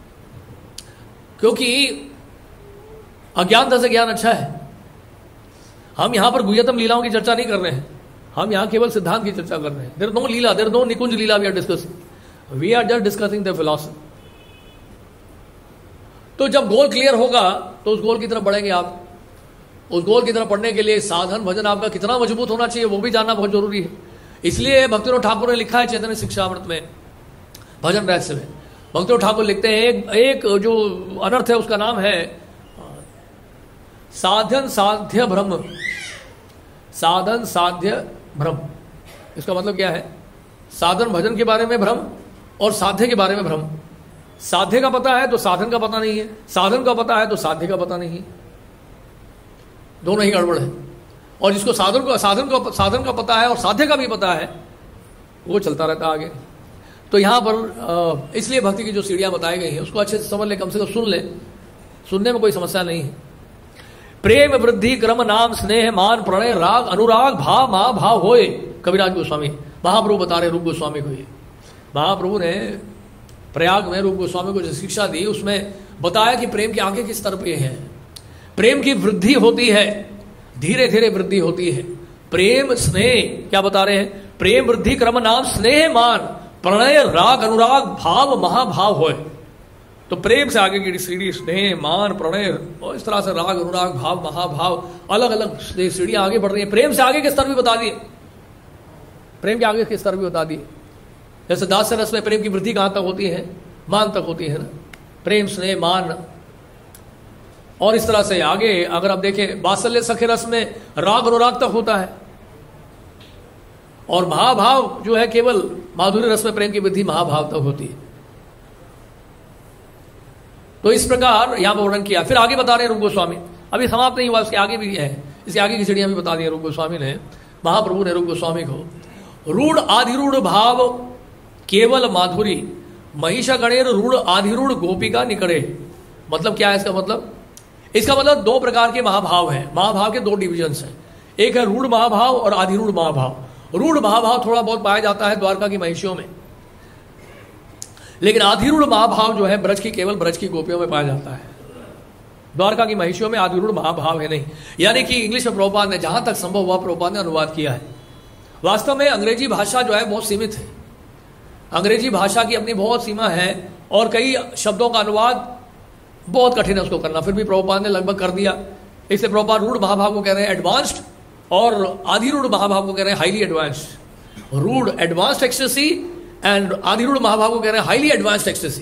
क्योंकि अज्ञानता से ज्ञान अच्छा है। हम यहां पर गुह्यतम लीलाओं की चर्चा नहीं कर रहे हैं, हम यहां केवल सिद्धांत की चर्चा कर रहे हैं। देयर नो लीला, देयर नो निकुंज लीला we are discussing, we are just discussing the philosophy. तो जब गोल क्लियर होगा तो उस गोल की तरफ बढ़ेंगे आप। उस गोल की तरफ बढ़ने के लिए साधन भजन आपका कितना मजबूत होना चाहिए, वो भी जानना बहुत जरूरी है। इसलिए भक्तिविनोद ठाकुर ने लिखा है चैतन्य शिक्षामृत में, भजन रहस्य में, भक्तिविनोद ठाकुर लिखते हैं एक, एक जो अनर्थ है उसका नाम है साधन साध्य भ्रम। साधन साध्य भ्रम, इसका मतलब क्या है? साधन भजन के बारे में भ्रम और साध्य के बारे में भ्रम। साध्य का पता है तो साधन का पता नहीं है, साधन का पता है तो साध्य का पता नहीं है, दोनों ही गड़बड़ है। और जिसको साधन को साधन को साधन का पता है और साध्य का भी पता है, वो चलता रहता आगे। तो यहाँ पर इसलिए भक्ति की जो सीढ़ियाँ बताई गई हैं उसको अच्छे से समझ ले, कम से कम सुन ले, सुनने में कोई समस्या नहीं है। प्रेम वृद्धि क्रम नाम स्नेह मान प्रणय राग अनुराग भाव महा भाव होए, कविराज गोस्वामी महाप्रभु बता रहे रूप गोस्वामी को। ये महाप्रभु ने प्रयाग में रूप गोस्वामी को जो शिक्षा दी उसमें बताया कि प्रेम के आगे किस स्तर पे है। प्रेम की वृद्धि होती है, धीरे धीरे वृद्धि होती है। प्रेम स्नेह क्या बता रहे हैं, प्रेम वृद्धि क्रम नाम स्नेह मान प्रणय राग अनुराग भाव महाभाव होए। तो प्रेम से आगे की सीढ़ी स्नेह मान प्रणय, और इस तरह से राग अनुराग भाव महाभाव अलग अलग सीढ़ियां आगे बढ़ रही है। प्रेम से आगे के स्तर भी बता दिए, प्रेम के आगे के स्तर भी बता दिए। जैसे दास्य रस में प्रेम की वृद्धि कहां तक होती है, मान तक होती है ना, प्रेम स्नेह मान। और इस तरह से आगे अगर आप देखें वात्सल्य सखे रस में राग अनुराग तक होता है। और महाभाव जो है केवल माधुर्य रस में प्रेम की वृद्धि महाभाव तक होती है। तो इस प्रकार यहां पर वर्णन किया। फिर आगे बता रहे हैं रूप गोस्वामी, अभी समाप्त नहीं हुआ, इसके आगे भी है, इसके आगे की सीढ़ियां भी बता दी रूप गोस्वामी ने, महाप्रभु ने रूप गोस्वामी को। रूढ़ आधिरूढ़ भाव केवल माधुरी महिषा गणेर रूढ़ आधिरूढ़ गोपिका निकड़े। मतलब क्या है इसका मतलब, इसका मतलब दो प्रकार के महाभाव हैं। महाभाव के दो डिविजन्स हैं, एक है रूढ़ महाभाव और आधिरूढ़ महाभाव। रूढ़ महाभाव थोड़ा बहुत पाया जाता है द्वारका की महिषियों में, लेकिन आधिरूढ़ महाभाव जो है ब्रज की केवल ब्रज की गोपियों में पाया जाता है। द्वारका की महिषियों में आधिरूढ़ महाभाव है नहीं। यानी कि इंग्लिश में प्रभुपाद ने जहां तक संभव हुआ प्रभुपाद ने अनुवाद किया है। वास्तव में अंग्रेजी भाषा जो है बहुत सीमित है, अंग्रेजी भाषा की अपनी बहुत सीमा है और कई शब्दों का अनुवाद बहुत कठिन है उसको करना, फिर भी प्रभुपाद ने लगभग कर दिया। इससे प्रभुपाद रूढ़ महाभाव को कह रहे हैं एडवांस्ड और आधिरूढ़ महाभाव को कह रहे हैं हाईली एडवांस्ड। रूढ़ एडवांस्ड एक्सटेसी एंड आधिरूढ़ महाभाव को कह रहे हैं हाईली एडवांस्ड एक्सटेसी।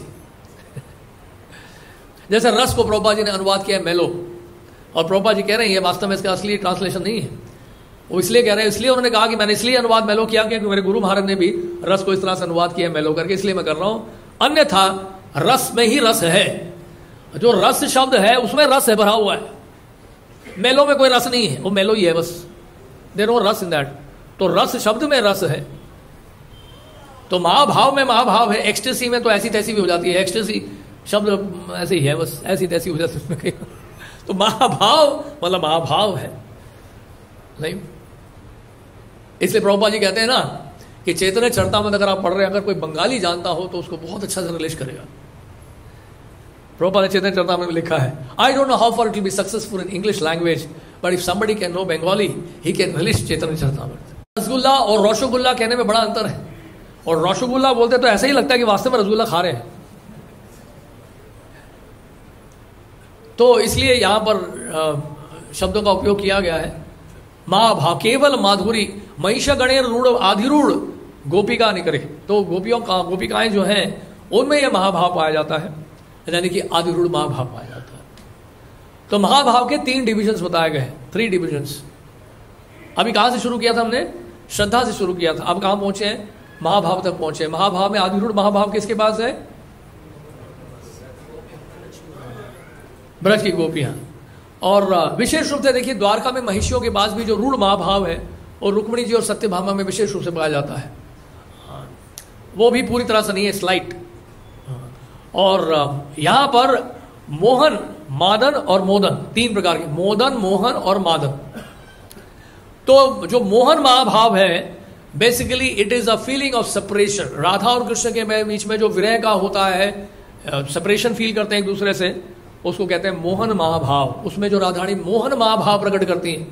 जैसे रस को प्रभुपाद जी ने अनुवाद किया है मेलो, और प्रभुपाद जी कह रहे हैं ये वास्तव में इसका असली ट्रांसलेशन नहीं है, वो इसलिए कह रहे हैं, इसलिए उन्होंने कहा कि मैंने इसलिए अनुवाद मेलो किया क्योंकि मेरे गुरु महाराज ने भी रस को इस तरह से अनुवाद किया मेलो करके, इसलिए मैं कर रहा हूं। अन्यथा रस में ही रस है, जो रस शब्द है उसमें रस है, भरा हुआ है। मेलो में कोई रस नहीं है, वो मेलो ही है बस, देयर नो रस इन दैट। तो रस शब्द में रस है, तो महाभाव में महाभाव है। एक्सटेसी में तो ऐसी तैसी भी हो जाती है, एक्सटेसी शब्द ऐसे ही है बस, ऐसी तैसी हो जाती है। तो महाभाव मतलब महाभाव है नहीं। इसलिए प्रभुपाद जी कहते हैं ना कि चैतन्य चरितामृत अगर आप पढ़ रहे हैं, अगर कोई बंगाली जानता हो तो उसको बहुत अच्छा से रिलेट करेगा। प्रभुपाद ने चैतन्य चरितामृत में लिखा है, I don't know how far it will be successful in English language, but if somebody can know Bengali he can relate Chaitanya Charitamrit. Rasgulla और रसगुल्ला कहने में बड़ा अंतर है, और रसगुल्ला बोलते तो ऐसा ही लगता है कि वास्तव में रसगुल्ला खा रहे हैं। तो इसलिए यहां पर शब्दों का उपयोग किया गया है। महाभाव केवल माधुरी महिषा गणेर रूढ़ आधिरूढ़ गोपिका निकरे। तो गोपियों का गोपिकाएं जो हैं उनमें यह महाभाव पाया जाता है, यानी कि आधिरूढ़ महाभाव पाया जाता है। तो महाभाव के तीन डिविजन्स बताए गए हैं, थ्री डिविजन्स। अभी कहां से शुरू किया था हमने, श्रद्धा से शुरू किया था। अब कहां पहुंचे हैं, महाभाव तक पहुंचे। महाभाव में आधिरूढ़ महाभाव किसके पास है, ब्रज की गोपियां। और विशेष रूप से देखिए द्वारका में महिषियों के पास भी जो रूढ़ महाभाव है और रुक्मिणी जी और सत्यभामा में विशेष रूप से पाया जाता है, वो भी पूरी तरह से नहीं है, स्लाइट। और यहां पर मोहन मादन और मोदन, तीन प्रकार के, मोदन मोहन और मादन। तो जो मोहन महाभाव है basically it is a feeling of separation. Radha और कृष्ण के बीच में जो विरह का होता है, सेपरेशन फील करते हैं एक दूसरे से, उसको कहते हैं मोहन महाभाव। उसमें जो राधारानी मोहन महाभाव प्रकट करती हैं,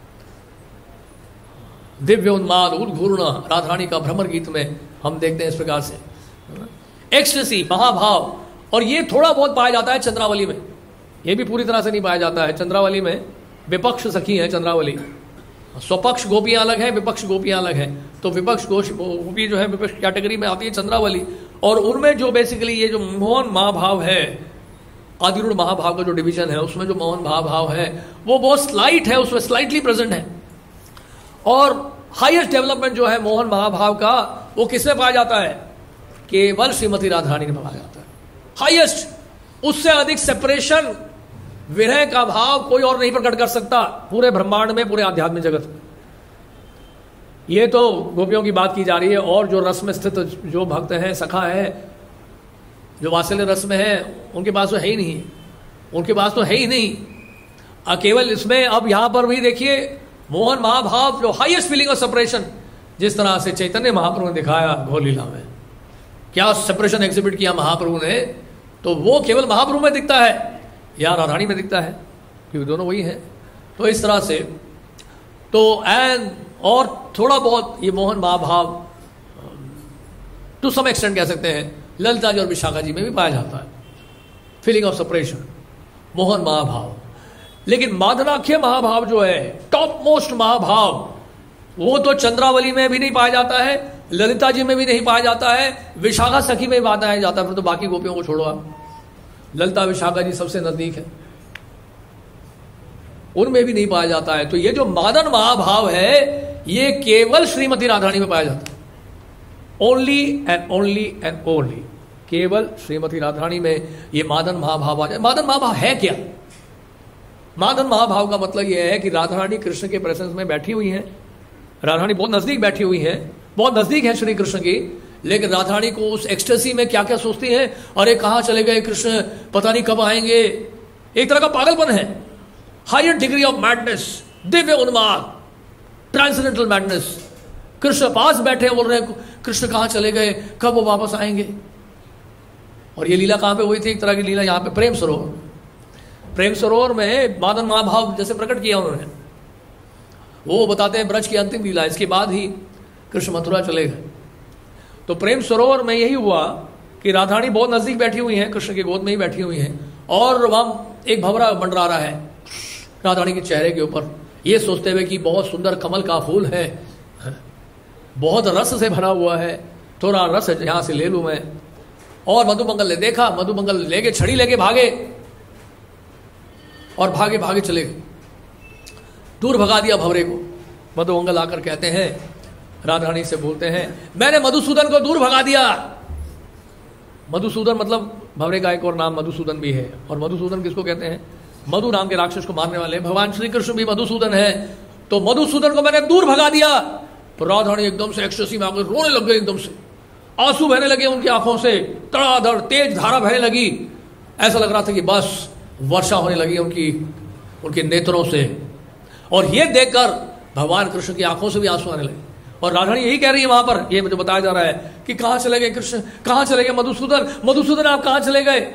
दिव्य उन्माद उद्घूर्ण राधारानी का भ्रमर गीत में हम देखते हैं इस प्रकार से। एक्सटेसी महाभाव, और ये थोड़ा बहुत पाया जाता है चंद्रावली में, ये भी पूरी तरह से नहीं पाया जाता है। चंद्रावली में विपक्ष सखी है चंद्रावली, स्वपक्ष गोपियां अलग है, विपक्ष गोपियां अलग है। तो विपक्ष गोपी जो है विपक्ष कैटेगरी में आती है चंद्रावली, और उनमें जो बेसिकली ये जो मोहन महाभाव है, आधिरूढ़ महाभाव का जो डिवीजन है उसमें जो मोहन महाभाव है वो बहुत स्लाइट है, उसमें स्लाइटली प्रेजेंट है। और हाईएस्ट डेवलपमेंट जो है मोहन महाभाव का वो किसमें पाया जाता है, केवल श्रीमती राधारानी में पाया जाता है। हाईएस्ट, उससे अधिक सेपरेशन, विरह का भाव कोई और नहीं प्रकट कर सकता पूरे ब्रह्मांड में, पूरे आध्यात्मिक जगत में। ये तो गोपियों की बात की जा रही है, और जो रस में स्थित जो भक्त हैं, सखा है, जो वात्सल्य रस में है, उनके पास तो है ही नहीं, उनके पास तो है ही नहीं। केवल इसमें अब यहां पर भी देखिए मोहन महाभाव, जो हाईएस्ट फीलिंग ऑफ सेपरेशन, जिस तरह से चैतन्य महाप्रभु ने दिखाया घोर लीला में, क्या सेपरेशन एग्जिबिट किया महाप्रभु ने, तो वो केवल महाप्रभु में दिखता है या राधारानी में दिखता है, क्योंकि दोनों वही है। तो इस तरह से तो एंड और थोड़ा बहुत ये मोहन महाभाव टू सम एक्सटेंट कह सकते हैं ललिता जी और विशाखा जी में भी पाया जाता है, फीलिंग ऑफ सेपरेशन, मोहन महाभाव। लेकिन मादनाख्य महाभाव जो है, टॉप मोस्ट महाभाव, वो तो चंद्रावली में भी नहीं पाया जाता है, ललिता जी में भी नहीं पाया जाता है, विशाखा सखी में भी पाया जाता है, फिर तो बाकी गोपियों को छोड़ो आप। ललिता विशाखा जी सबसे नजदीक है, उनमें भी नहीं पाया जाता है। तो ये जो मादन महाभाव है, ये केवल श्रीमती राधारानी में पाया जाता है, only and only and only, केवल श्रीमती राधारानी में ये मादन महाभाव आ जाए। मादन महाभाव है क्या? मादन महाभाव का मतलब यह है कि राधारानी कृष्ण के प्रेजेंस में बैठी हुई है, राधारानी बहुत नजदीक बैठी हुई है, बहुत नजदीक है श्री कृष्ण की, लेकिन राधारानी को उस एक्सटेसी में क्या क्या सोचती है, अरे कहां चले गए कृष्ण, पता नहीं कब आएंगे, एक तरह का पागलपन है, higher degree of madness, Divya उन्माद, ट्रांसेंडेंटल मैडनेस। कृष्ण पास बैठे बोल रहे कृष्ण कहां चले गए, कब वो वापस आएंगे। और ये लीला कहां पे हुई थी? एक तरह की लीला यहां पे प्रेम सरोवर, प्रेम सरोवर में मादन महाभाव जैसे प्रकट किया उन्होंने, वो बताते हैं ब्रज की अंतिम लीला, इसके बाद ही कृष्ण मथुरा चले गए। तो प्रेम सरोवर में यही हुआ कि राधारानी बहुत नजदीक बैठी हुई हैं, कृष्ण की गोद में ही बैठी हुई हैं, और वहां एक भंवरा मंडरा रहा है राधारानी के चेहरे के ऊपर, ये सोचते हुए कि बहुत सुंदर कमल का फूल है, बहुत रस से भरा हुआ है, थोड़ा रस यहां से ले लूं मैं। और मधुमंगल ने देखा, मधुमंगल लेके छड़ी लेके भागे, और भागे भागे चले गए, दूर भगा दिया भंवरे को। मधुमंगल आकर कहते हैं, राधारानी से बोलते हैं, मैंने मधुसूदन को दूर भगा दिया। मधुसूदन मतलब भंवरे का एक और नाम मधुसूदन भी है, और मधुसूदन किसको कहते हैं? मधु नाम के राक्षस को मारने वाले भगवान श्री कृष्ण भी मधुसूदन है। तो मधुसूदन को मैंने दूर भगा दिया। तो राधारानी एकदम से एक्सटेसी में आकर रोने लग गई, एकदम से आंसू बहने लगे उनकी आंखों से, तड़ाधड़ तेज धारा बहने लगी, ऐसा लग रहा था कि बस वर्षा होने लगी उनकी उनके नेत्रों से। और ये देखकर भगवान कृष्ण की आंखों से भी आंसू आने लगे। और राधारानी यही कह रही है वहां पर, ये मुझे बताया जा रहा है कि कहां चले गए कृष्ण, कहां चले गए मधुसूदन, मधुसूदन आप कहां चले गए।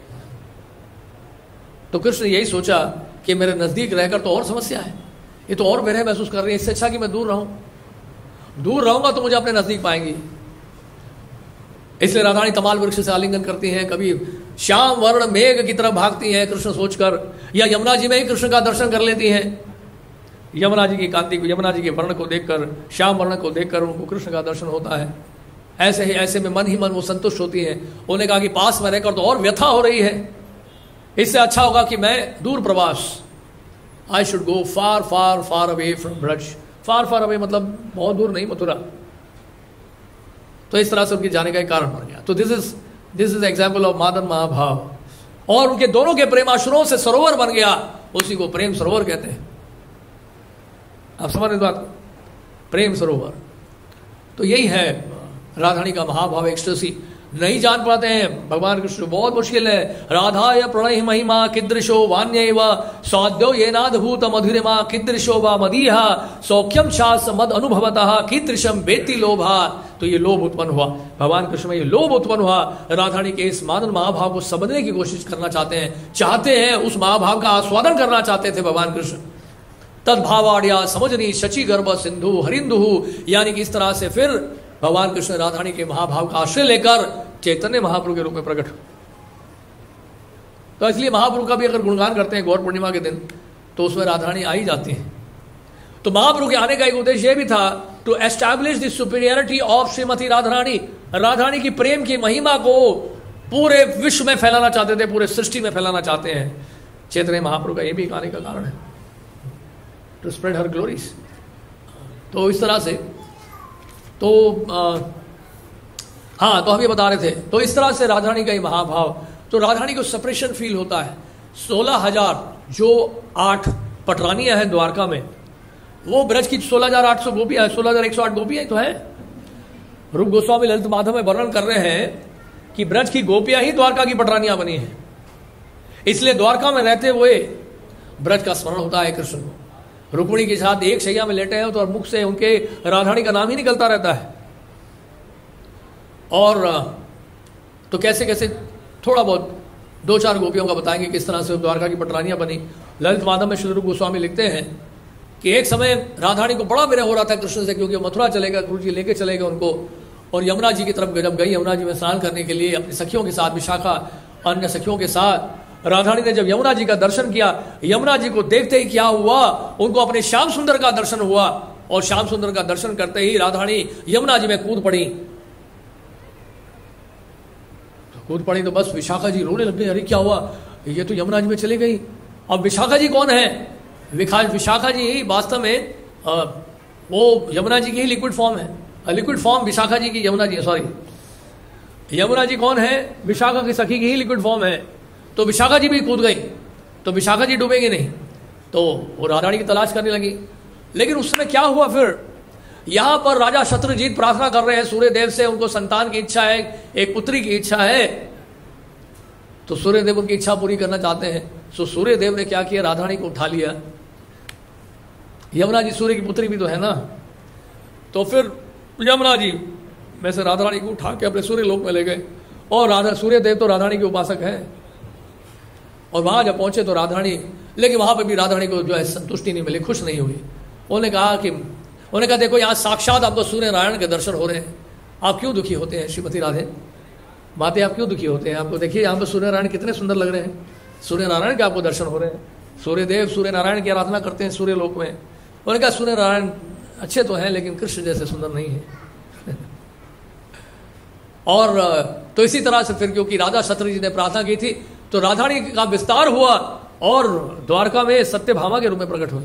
तो कृष्ण यही सोचा कि मेरे नजदीक रहकर तो और समस्या है, ये तो और विरह महसूस कर रही है, इससे अच्छा कि मैं दूर रहूं, दूर रहूंगा तो मुझे अपने नजदीक पाएंगी। इसलिए राधारानी तमाल वृक्ष से आलिंगन करती हैं, कभी श्याम वर्ण मेघ की तरफ भागती हैं कृष्ण सोचकर, या यमुना जी में ही कृष्ण का दर्शन कर लेती हैं। यमुना जी की कांति को, यमुना जी के वर्ण को देखकर, श्याम वर्ण को देखकर उनको कृष्ण का दर्शन होता है। ऐसे ही ऐसे में मन ही मन वो संतुष्ट होती है। उन्होंने कहा कि पास में रहकर तो और व्यथा हो रही है, इससे अच्छा होगा कि मैं दूर प्रवास, I should go far far far away from Braj. Far far away मतलब बहुत दूर नहीं, मथुरा। तो इस तरह से उनके जाने का एक कारण बन गया। तो this is this is example of मादन महाभाव। और उनके दोनों के प्रेमाश्रुओं से सरोवर बन गया, उसी को प्रेम सरोवर कहते हैं। आप समझ इस बात को, प्रेम सरोवर। तो यही है राधारानी का महाभाव, एक्सटेसी। नहीं जान पाते हैं भगवान कृष्ण, बहुत मुश्किल है। राधाय प्रणय महिमा किदृशो वान्यैव सौद्यो येनाद्भूत मधुरिमा किदृशो वा मदीहा सौख्यम शास मद अनुभवतः कीदृशम बेति लोभा। तो ये लोभ उत्पन्न हुआ भगवान कृष्ण में, ये लोभ उत्पन्न हुआ। राधारानी के इस मादन महाभाव को समझने की कोशिश करना चाहते हैं, चाहते हैं उस महाभाव का आस्वादन करना चाहते थे भगवान कृष्ण। तद्भावाड़िया समझनी शची गर्भ सिंधु हरिंदु, यानी कि इस तरह से फिर भगवान कृष्ण राधारानी के महाभाव का आश्रय लेकर चैतन्य महाप्रभु के रूप में प्रकट। तो इसलिए महाप्रभु का भी अगर गुणगान करते हैं गौर पूर्णिमा के दिन, तो उसमें राधारानी आ ही जाती हैं। तो महाप्रभु के आने का एक उद्देश्य यह भी था, to establish the superiority of Shrimati Radharani. Radharani की प्रेम की महिमा को पूरे विश्व में फैलाना चाहते थे, पूरे सृष्टि में फैलाना चाहते हैं। चैतन्य महाप्रभु का यह भी आने का कारण है, टू स्प्रेड हर ग्लोरीज। तो इस तरह से तो आ, हाँ, तो हम ये बता रहे थे, तो इस तरह से राधारानी का ये महाभाव तो राधारानी को सेपरेशन फील होता है। सोलह हजार जो आठ पटरानियां हैं द्वारका में, वो ब्रज की सोलह हजार आठ सौ गोपियां, सोलह हजार एक सौ आठ गोपियां तो है। रूप गोस्वामी ललित माधव में वर्णन कर रहे हैं कि ब्रज की गोपियां ही द्वारका की पटरानियां बनी हैं। इसलिए द्वारका में रहते हुए ब्रज का स्मरण होता है कृष्ण को। रुक्मिणी के साथ एक शैया में लेटे हैं तो मुख से उनके राधारानी का नाम ही निकलता रहता है। और तो कैसे कैसे थोड़ा बहुत दो चार गोपियों का बताएंगे किस तरह से द्वारका की पटरानियां बनी। ललित माधव में श्री रूप गोस्वामी लिखते हैं कि एक समय राधारानी को बड़ा विरह हो रहा था कृष्ण से, क्योंकि मथुरा चलेगा, गुरु जी लेके चले गए उनको, और यमुना जी की तरफ जब गई, यमुना जी में स्नान करने के लिए अपनी सखियों के साथ, विशाखा अन्य सखियों के साथ, राधारानी ने जब यमुना जी का दर्शन किया, यमुना जी को देखते ही क्या हुआ, उनको अपने श्याम सुंदर का दर्शन हुआ, और श्याम सुंदर का दर्शन करते ही राधारानी यमुना जी में कूद पड़ी। तो कूद पड़ी तो बस विशाखा जी रोने लग गई, अरे क्या हुआ, ये तो यमुना जी में चली गई। अब विशाखा जी कौन है? विशाखा जी वास्तव में आ, वो यमुना जी की ही लिक्विड फॉर्म है। लिक्विड फॉर्म विशाखा जी की यमुना जी, सॉरी यमुना जी कौन है? विशाखा की सखी की ही लिक्विड फॉर्म है। तो विशाखा जी भी कूद गई, तो विशाखा जी डूबेंगे नहीं, तो वो राधारानी की तलाश करने लगी। लेकिन उस समय क्या हुआ फिर, यहां पर राजा शत्रुजीत प्रार्थना कर रहे हैं सूर्य देव से, उनको संतान की इच्छा है, एक पुत्री की इच्छा है, तो सूर्य देव उनकी इच्छा पूरी करना चाहते हैं। तो सूर्य देव ने क्या किया, राधारानी को उठा लिया। यमुना जी सूर्य की पुत्री भी तो है ना, तो फिर यमुना जी में से राधारानी को उठा के अपने सूर्य लोक में ले गए, और राधा सूर्य देव तो राधारानी के उपासक हैं। और वहां जब पहुंचे तो राधारानी, लेकिन वहां पर भी राधारानी को जो है संतुष्टि नहीं मिली, खुश नहीं हुई। उन्होंने कहा कि उन्होंने कहा देखो यहाँ साक्षात आपको सूर्य नारायण के दर्शन हो रहे हैं, आप क्यों दुखी होते हैं श्रीमती राधे माते, आप क्यों दुखी होते हैं? आपको देखिए यहाँ पर सूर्य नारायण कितने सुंदर लग रहे हैं, सूर्य नारायण के आपको दर्शन हो रहे हैं, सूर्य देव सूर्य नारायण की आराधना करते हैं सूर्य लोक में। उन्होंने कहा सूर्य नारायण अच्छे तो हैं लेकिन कृष्ण जैसे सुंदर नहीं है। और तो इसी तरह से फिर क्योंकि राजा शत्रुजी ने प्रार्थना की थी, तो राधारानी का विस्तार हुआ और द्वारका में सत्यभामा के रूप में प्रकट हुई,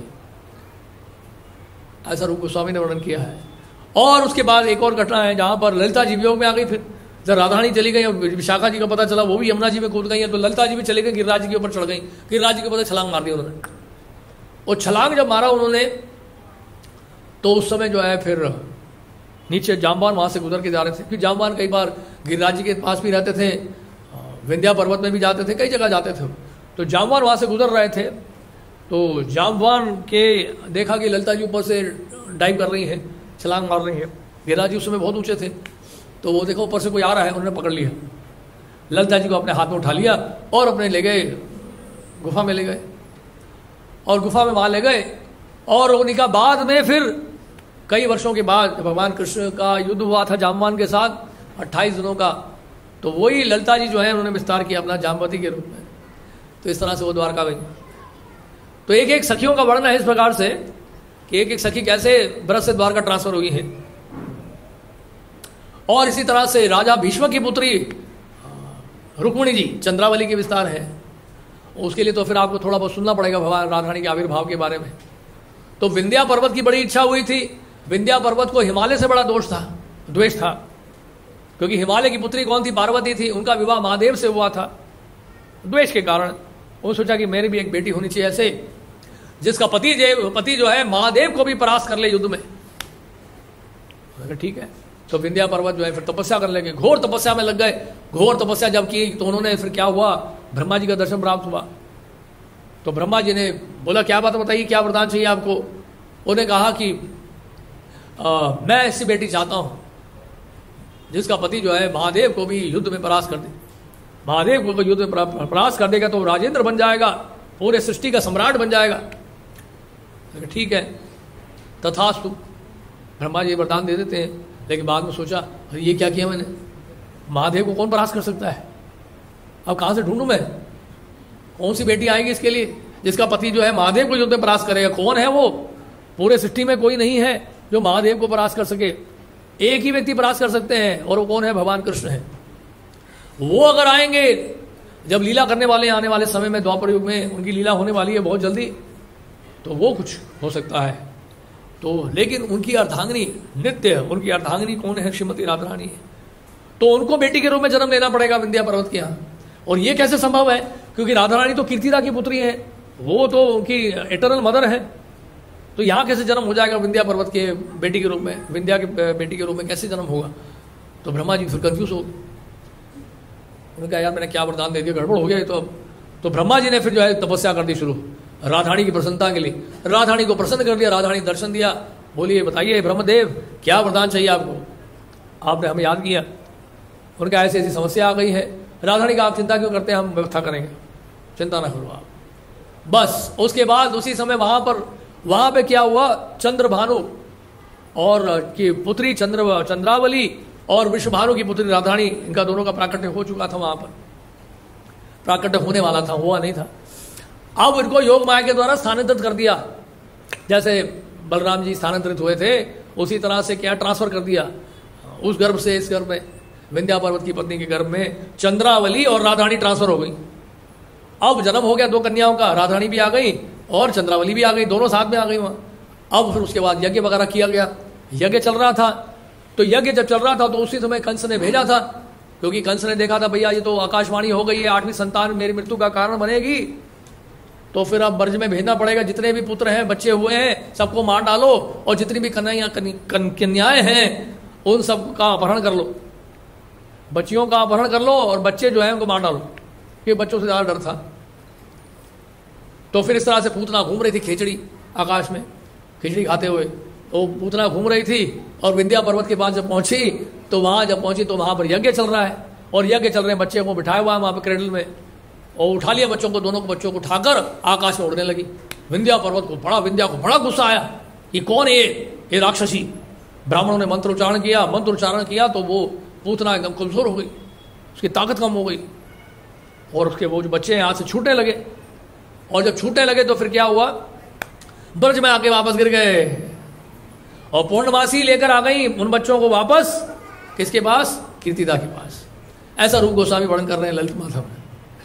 ऐसा रूप गोस्वामी ने वर्णन किया है। और उसके बाद एक और घटना है जहां पर ललिता जी वियोग में आ गई। फिर जब राधारानी चली गई, विशाखा जी का पता चला वो भी यमुना जी में कूद गई है, तो ललिता जी भी चली गई, गिरिराज जी के ऊपर चढ़ गई, गिरिराज जी के ऊपर छलांग मार दी उन्होंने। और छलांग जब मारा उन्होंने, तो उस समय जो है फिर नीचे जामवान वहां से गुजर के जा रहे थे, क्योंकि जामवान कई बार गिरिराज जी के पास भी रहते थे, विंध्या पर्वत में भी जाते थे, कई जगह जाते थे। तो जामवान वहां से गुजर रहे थे, तो जामवान के देखा कि ललिता जी ऊपर से डाइव कर रही हैं, छलांग मार रही हैं। गिरिराज जी उस समय बहुत ऊंचे थे, तो वो देखो ऊपर से कोई आ रहा है, उन्होंने पकड़ लिया, ललिता जी को अपने हाथ में उठा लिया और अपने ले गए गुफा में ले गए, और गुफा में वहां ले गए। और उन्हीं का बाद में फिर कई वर्षों के बाद भगवान कृष्ण का युद्ध हुआ था जामवान के साथ अट्ठाईस दिनों का, तो वही ललिता जी जो है उन्होंने विस्तार किया अपना जामवती के रूप में। तो इस तरह से वो द्वारका गई। तो एक एक सखियों का वर्णन है इस प्रकार से कि एक एक सखी कैसे ब्रज से द्वारका ट्रांसफर हुई है। और इसी तरह से राजा भीष्म की पुत्री रुक्मिणी जी चंद्रावली के विस्तार है। उसके लिए तो फिर आपको थोड़ा बहुत सुनना पड़ेगा भगवान राधारानी के आविर्भाव के बारे में। तो विंध्या पर्वत की बड़ी इच्छा हुई थी। विंध्या पर्वत को हिमालय से बड़ा दोष था, द्वेष था, क्योंकि हिमालय की पुत्री कौन थी? पार्वती थी। उनका विवाह महादेव से हुआ था। द्वेष के कारण वो सोचा कि मेरी भी एक बेटी होनी चाहिए ऐसे जिसका पति जो पति जो है महादेव को भी परास्त कर ले युद्ध में। ठीक है, तो विंध्या पर्वत जो है फिर तपस्या कर लेंगे, घोर तपस्या में लग गए। घोर तपस्या जब की तो उन्होंने फिर क्या हुआ, ब्रह्मा जी का दर्शन प्राप्त हुआ। तो ब्रह्मा जी ने बोला क्या बात बताइए, क्या वरदान चाहिए आपको? उन्होंने कहा कि आ, मैं ऐसी बेटी चाहता हूं जिसका पति जो है महादेव को भी युद्ध में परास्त कर दे। महादेव को युद्ध में परास्त कर देगा तो राजेंद्र बन जाएगा, पूरे सृष्टि का सम्राट बन जाएगा। ठीक है, तथास्तु, ब्रह्मा जी वरदान दे देते हैं। लेकिन बाद में सोचा ये क्या किया मैंने, महादेव को कौन परास्त कर सकता है? अब कहां से ढूंढूं मैं, कौन सी बेटी आएगी इसके लिए जिसका पति जो है महादेव को युद्ध में परास्त करेगा? कौन है वो? पूरे सृष्टि में कोई नहीं है जो महादेव को परास्त कर सके। एक ही व्यक्ति परास्त कर सकते हैं, और वो कौन है? भगवान कृष्ण है। वो अगर आएंगे, जब लीला करने वाले आने वाले समय में, द्वापर युग में उनकी लीला होने वाली है बहुत जल्दी, तो वो कुछ हो सकता है। तो लेकिन उनकी अर्धांगिनी नित्य, उनकी अर्धांगिनी कौन है? श्रीमती राधारानी है। तो उनको बेटी के रूप में जन्म लेना पड़ेगा विंध्या पर्वत के यहाँ। और ये कैसे संभव है? क्योंकि राधा रानी तो कीर्तिदा की पुत्री है, वो तो उनकी एटर्नल मदर है, तो यहाँ कैसे जन्म हो जाएगा विंध्या पर्वत के बेटी के रूप में, विंध्या के बेटी के रूप में कैसे जन्म होगा? तो ब्रह्मा जी फिर कंफ्यूज हो गए। उन्होंने कहा यार मैंने क्या वरदान दे दिया, गड़बड़ हो गया तो अब। तो ब्रह्मा जी ने फिर जो है तपस्या कर दी शुरू राधारानी की प्रसन्नता के लिए, राधारानी को प्रसन्न कर दिया, राधारानी दर्शन दिया, बोलिए बताइए ब्रह्मदेव क्या वरदान चाहिए आपको, आपने हमें याद किया। उनका ऐसी ऐसी समस्या आ गई है। राधारानी का आप चिंता क्यों करते हैं, हम व्यवस्था करेंगे, चिंता ना करो आप। बस उसके बाद उसी समय वहां पर वहां पे क्या हुआ, चंद्रभानु और की पुत्री चंद्र चंद्रावली और विश्वभानु की पुत्री राधारानी, इनका दोनों का प्राकट्य हो चुका था, वहां पर प्राकट्य होने वाला था, हुआ नहीं था। अब इनको योग माया के द्वारा स्थानांतरित कर दिया, जैसे बलराम जी स्थानांतरित हुए थे उसी तरह से क्या ट्रांसफर कर दिया, उस गर्भ से इस गर्भ में, विंध्या पर्वत की पत्नी के गर्भ में चंद्रावली और राधारानी ट्रांसफर हो गई। अब जन्म हो गया दो कन्याओं का, राधारानी भी आ गई और चंद्रावली भी आ गई, दोनों साथ में आ गई वहां। अब फिर उसके बाद यज्ञ वगैरह किया गया, यज्ञ चल रहा था। तो यज्ञ जब चल रहा था तो उसी समय कंस ने भेजा था, क्योंकि कंस ने देखा था भैया ये तो आकाशवाणी हो गई है, आठवीं संतान मेरी मृत्यु का कारण बनेगी, तो फिर अब ब्रज में भेजना पड़ेगा, जितने भी पुत्र हैं बच्चे हुए हैं सबको मार डालो, और जितनी भी कन्या कन्याएं हैं उन सब का अपहरण कर लो, बच्चियों का अपहरण कर लो और बच्चे जो हैं उनको मार डालो, क्योंकि बच्चों से ज्यादा डर था। तो फिर इस तरह से पूतना घूम रही थी खिचड़ी आकाश में, खिचड़ी खाते हुए वो पूतना घूम रही थी, और विंध्या पर्वत के पास जब पहुंची तो वहां जब पहुंची तो वहां पर यज्ञ चल रहा है, और यज्ञ चल रहे हैं, बच्चे को बिठाया हुआ है वहां पर क्रेडल में, और उठा लिया बच्चों को, दोनों को बच्चों को उठाकर आकाश में उड़ने लगी। विंध्या पर्वत को बड़ा विंध्या को बड़ा गुस्सा आया कि कौन है ये राक्षसी। ब्राह्मणों ने मंत्र उच्चारण किया, मंत्र उच्चारण किया तो वो पूतना एकदम कमजोर हो गई, उसकी ताकत कम हो गई, और उसके वो जो बच्चे यहाँ से छूटने लगे, और जब छूटने लगे तो फिर क्या हुआ, ब्रज में आके वापस गिर गए, और पूर्णमासी लेकर आ गई उन बच्चों को वापस, किसके पास, कीर्तिदा के पास। ऐसा रूप गोस्वामी वर्णन कर रहे हैं ललित माधव में।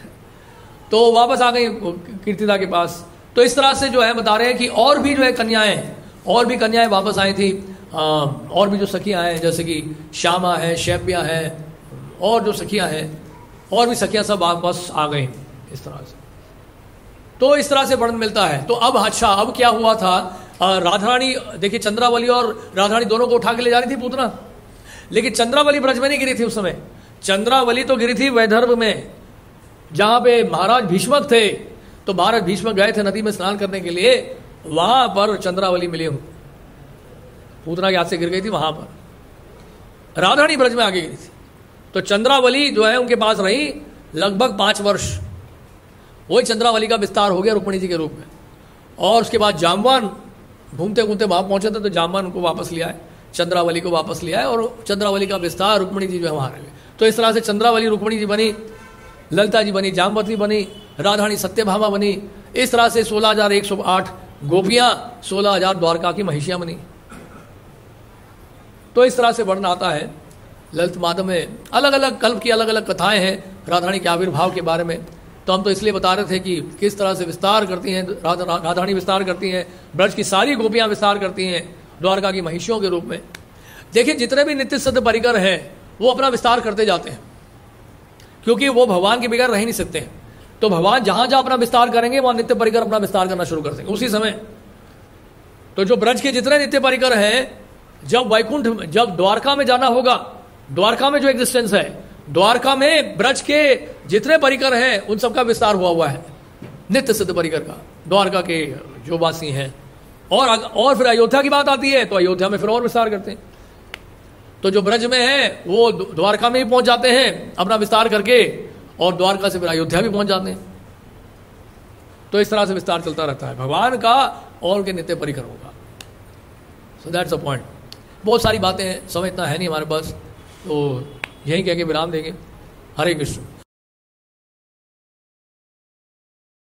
तो वापस आ गई कीर्तिदा के पास। तो इस तरह से जो है बता रहे हैं कि और भी जो है कन्याएं, और भी कन्याएं वापस आई थी, आ, और भी जो सखियां हैं जैसे कि श्यामा है, शैव्या है, और जो सखियां हैं और भी सखियां सब वापस आ गई इस तरह से। तो इस तरह से वर्णन मिलता है। तो अब अच्छा अब क्या हुआ था, राधारानी देखिए चंद्रावली और राधारानी दोनों को उठा के ले जा रही थी पूतना, लेकिन चंद्रावली ब्रज में नहीं गिरी थी उस समय, चंद्रावली तो गिरी थी वैदर्भ में, जहां पे महाराज भीष्मक थे। तो महाराज भीष्मक गए थे नदी में स्नान करने के लिए, वहां पर चंद्रावली मिली हूं, पूतना के हाथ से गिर गई थी वहां पर। राधारानी ब्रज में आगे गिरी थी। तो चंद्रावली जो है उनके पास रही लगभग पांच वर्ष, वही चंद्रावली का विस्तार हो गया रुक्मिणी जी के रूप में। और उसके बाद जामवान घूमते घूमते वहां पहुंचे थे, तो जामवान उनको वापस लिया है, चंद्रावली को वापस लिया है, और चंद्रावली का विस्तार रुक्मिणी जी जो है वहां रहे। तो इस तरह से चंद्रावली रुक्मिणी जी बनी, ललिता जी बनी, जामवती बनी, राधारानी सत्यभामा बनी। इस तरह से सोलह हजार एक सौ आठ गोपियां, सोलह हजार द्वारका की महिषियां बनी। तो इस तरह से वर्णन आता है ललित माधव में। अलग अलग कल्प की अलग अलग कथाएं हैं राधारानी के आविर्भाव के बारे में। तो हम तो इसलिए बता रहे थे कि किस तरह से विस्तार करती हैं राधा राधारानी, विस्तार करती हैं, ब्रज की सारी गोपियां विस्तार करती हैं द्वारका की महिषियों के रूप में। देखिए जितने भी नित्य सिद्ध परिकर हैं वो अपना विस्तार करते जाते हैं, क्योंकि वो भगवान के बगैर रह नहीं सकते हैं। तो भगवान जहां जहां अपना विस्तार करेंगे वहां नित्य परिकर अपना विस्तार करना शुरू कर देंगे उसी समय। तो जो ब्रज के जितने नित्य परिकर हैं, जब वैकुंठ, जब द्वारका में जाना होगा, द्वारका में जो एग्जिस्टेंस है, द्वारका में ब्रज के जितने परिकर हैं उन सबका विस्तार हुआ हुआ है, नित्य सिद्ध परिकर का, द्वारका के जो वासी हैं। और और फिर अयोध्या की बात आती है तो अयोध्या में फिर और विस्तार करते हैं। तो जो ब्रज में है वो द्वारका में भी पहुंच जाते हैं अपना विस्तार करके, और द्वारका से फिर अयोध्या भी पहुंच जाते हैं। तो इस तरह से विस्तार चलता रहता है भगवान का और उनके नित्य परिकर होगा। So that's a point. बहुत सारी बातें हैं, समय इतना है नहीं हमारे पास, तो यही कह के विराम देंगे। हरे कृष्ण।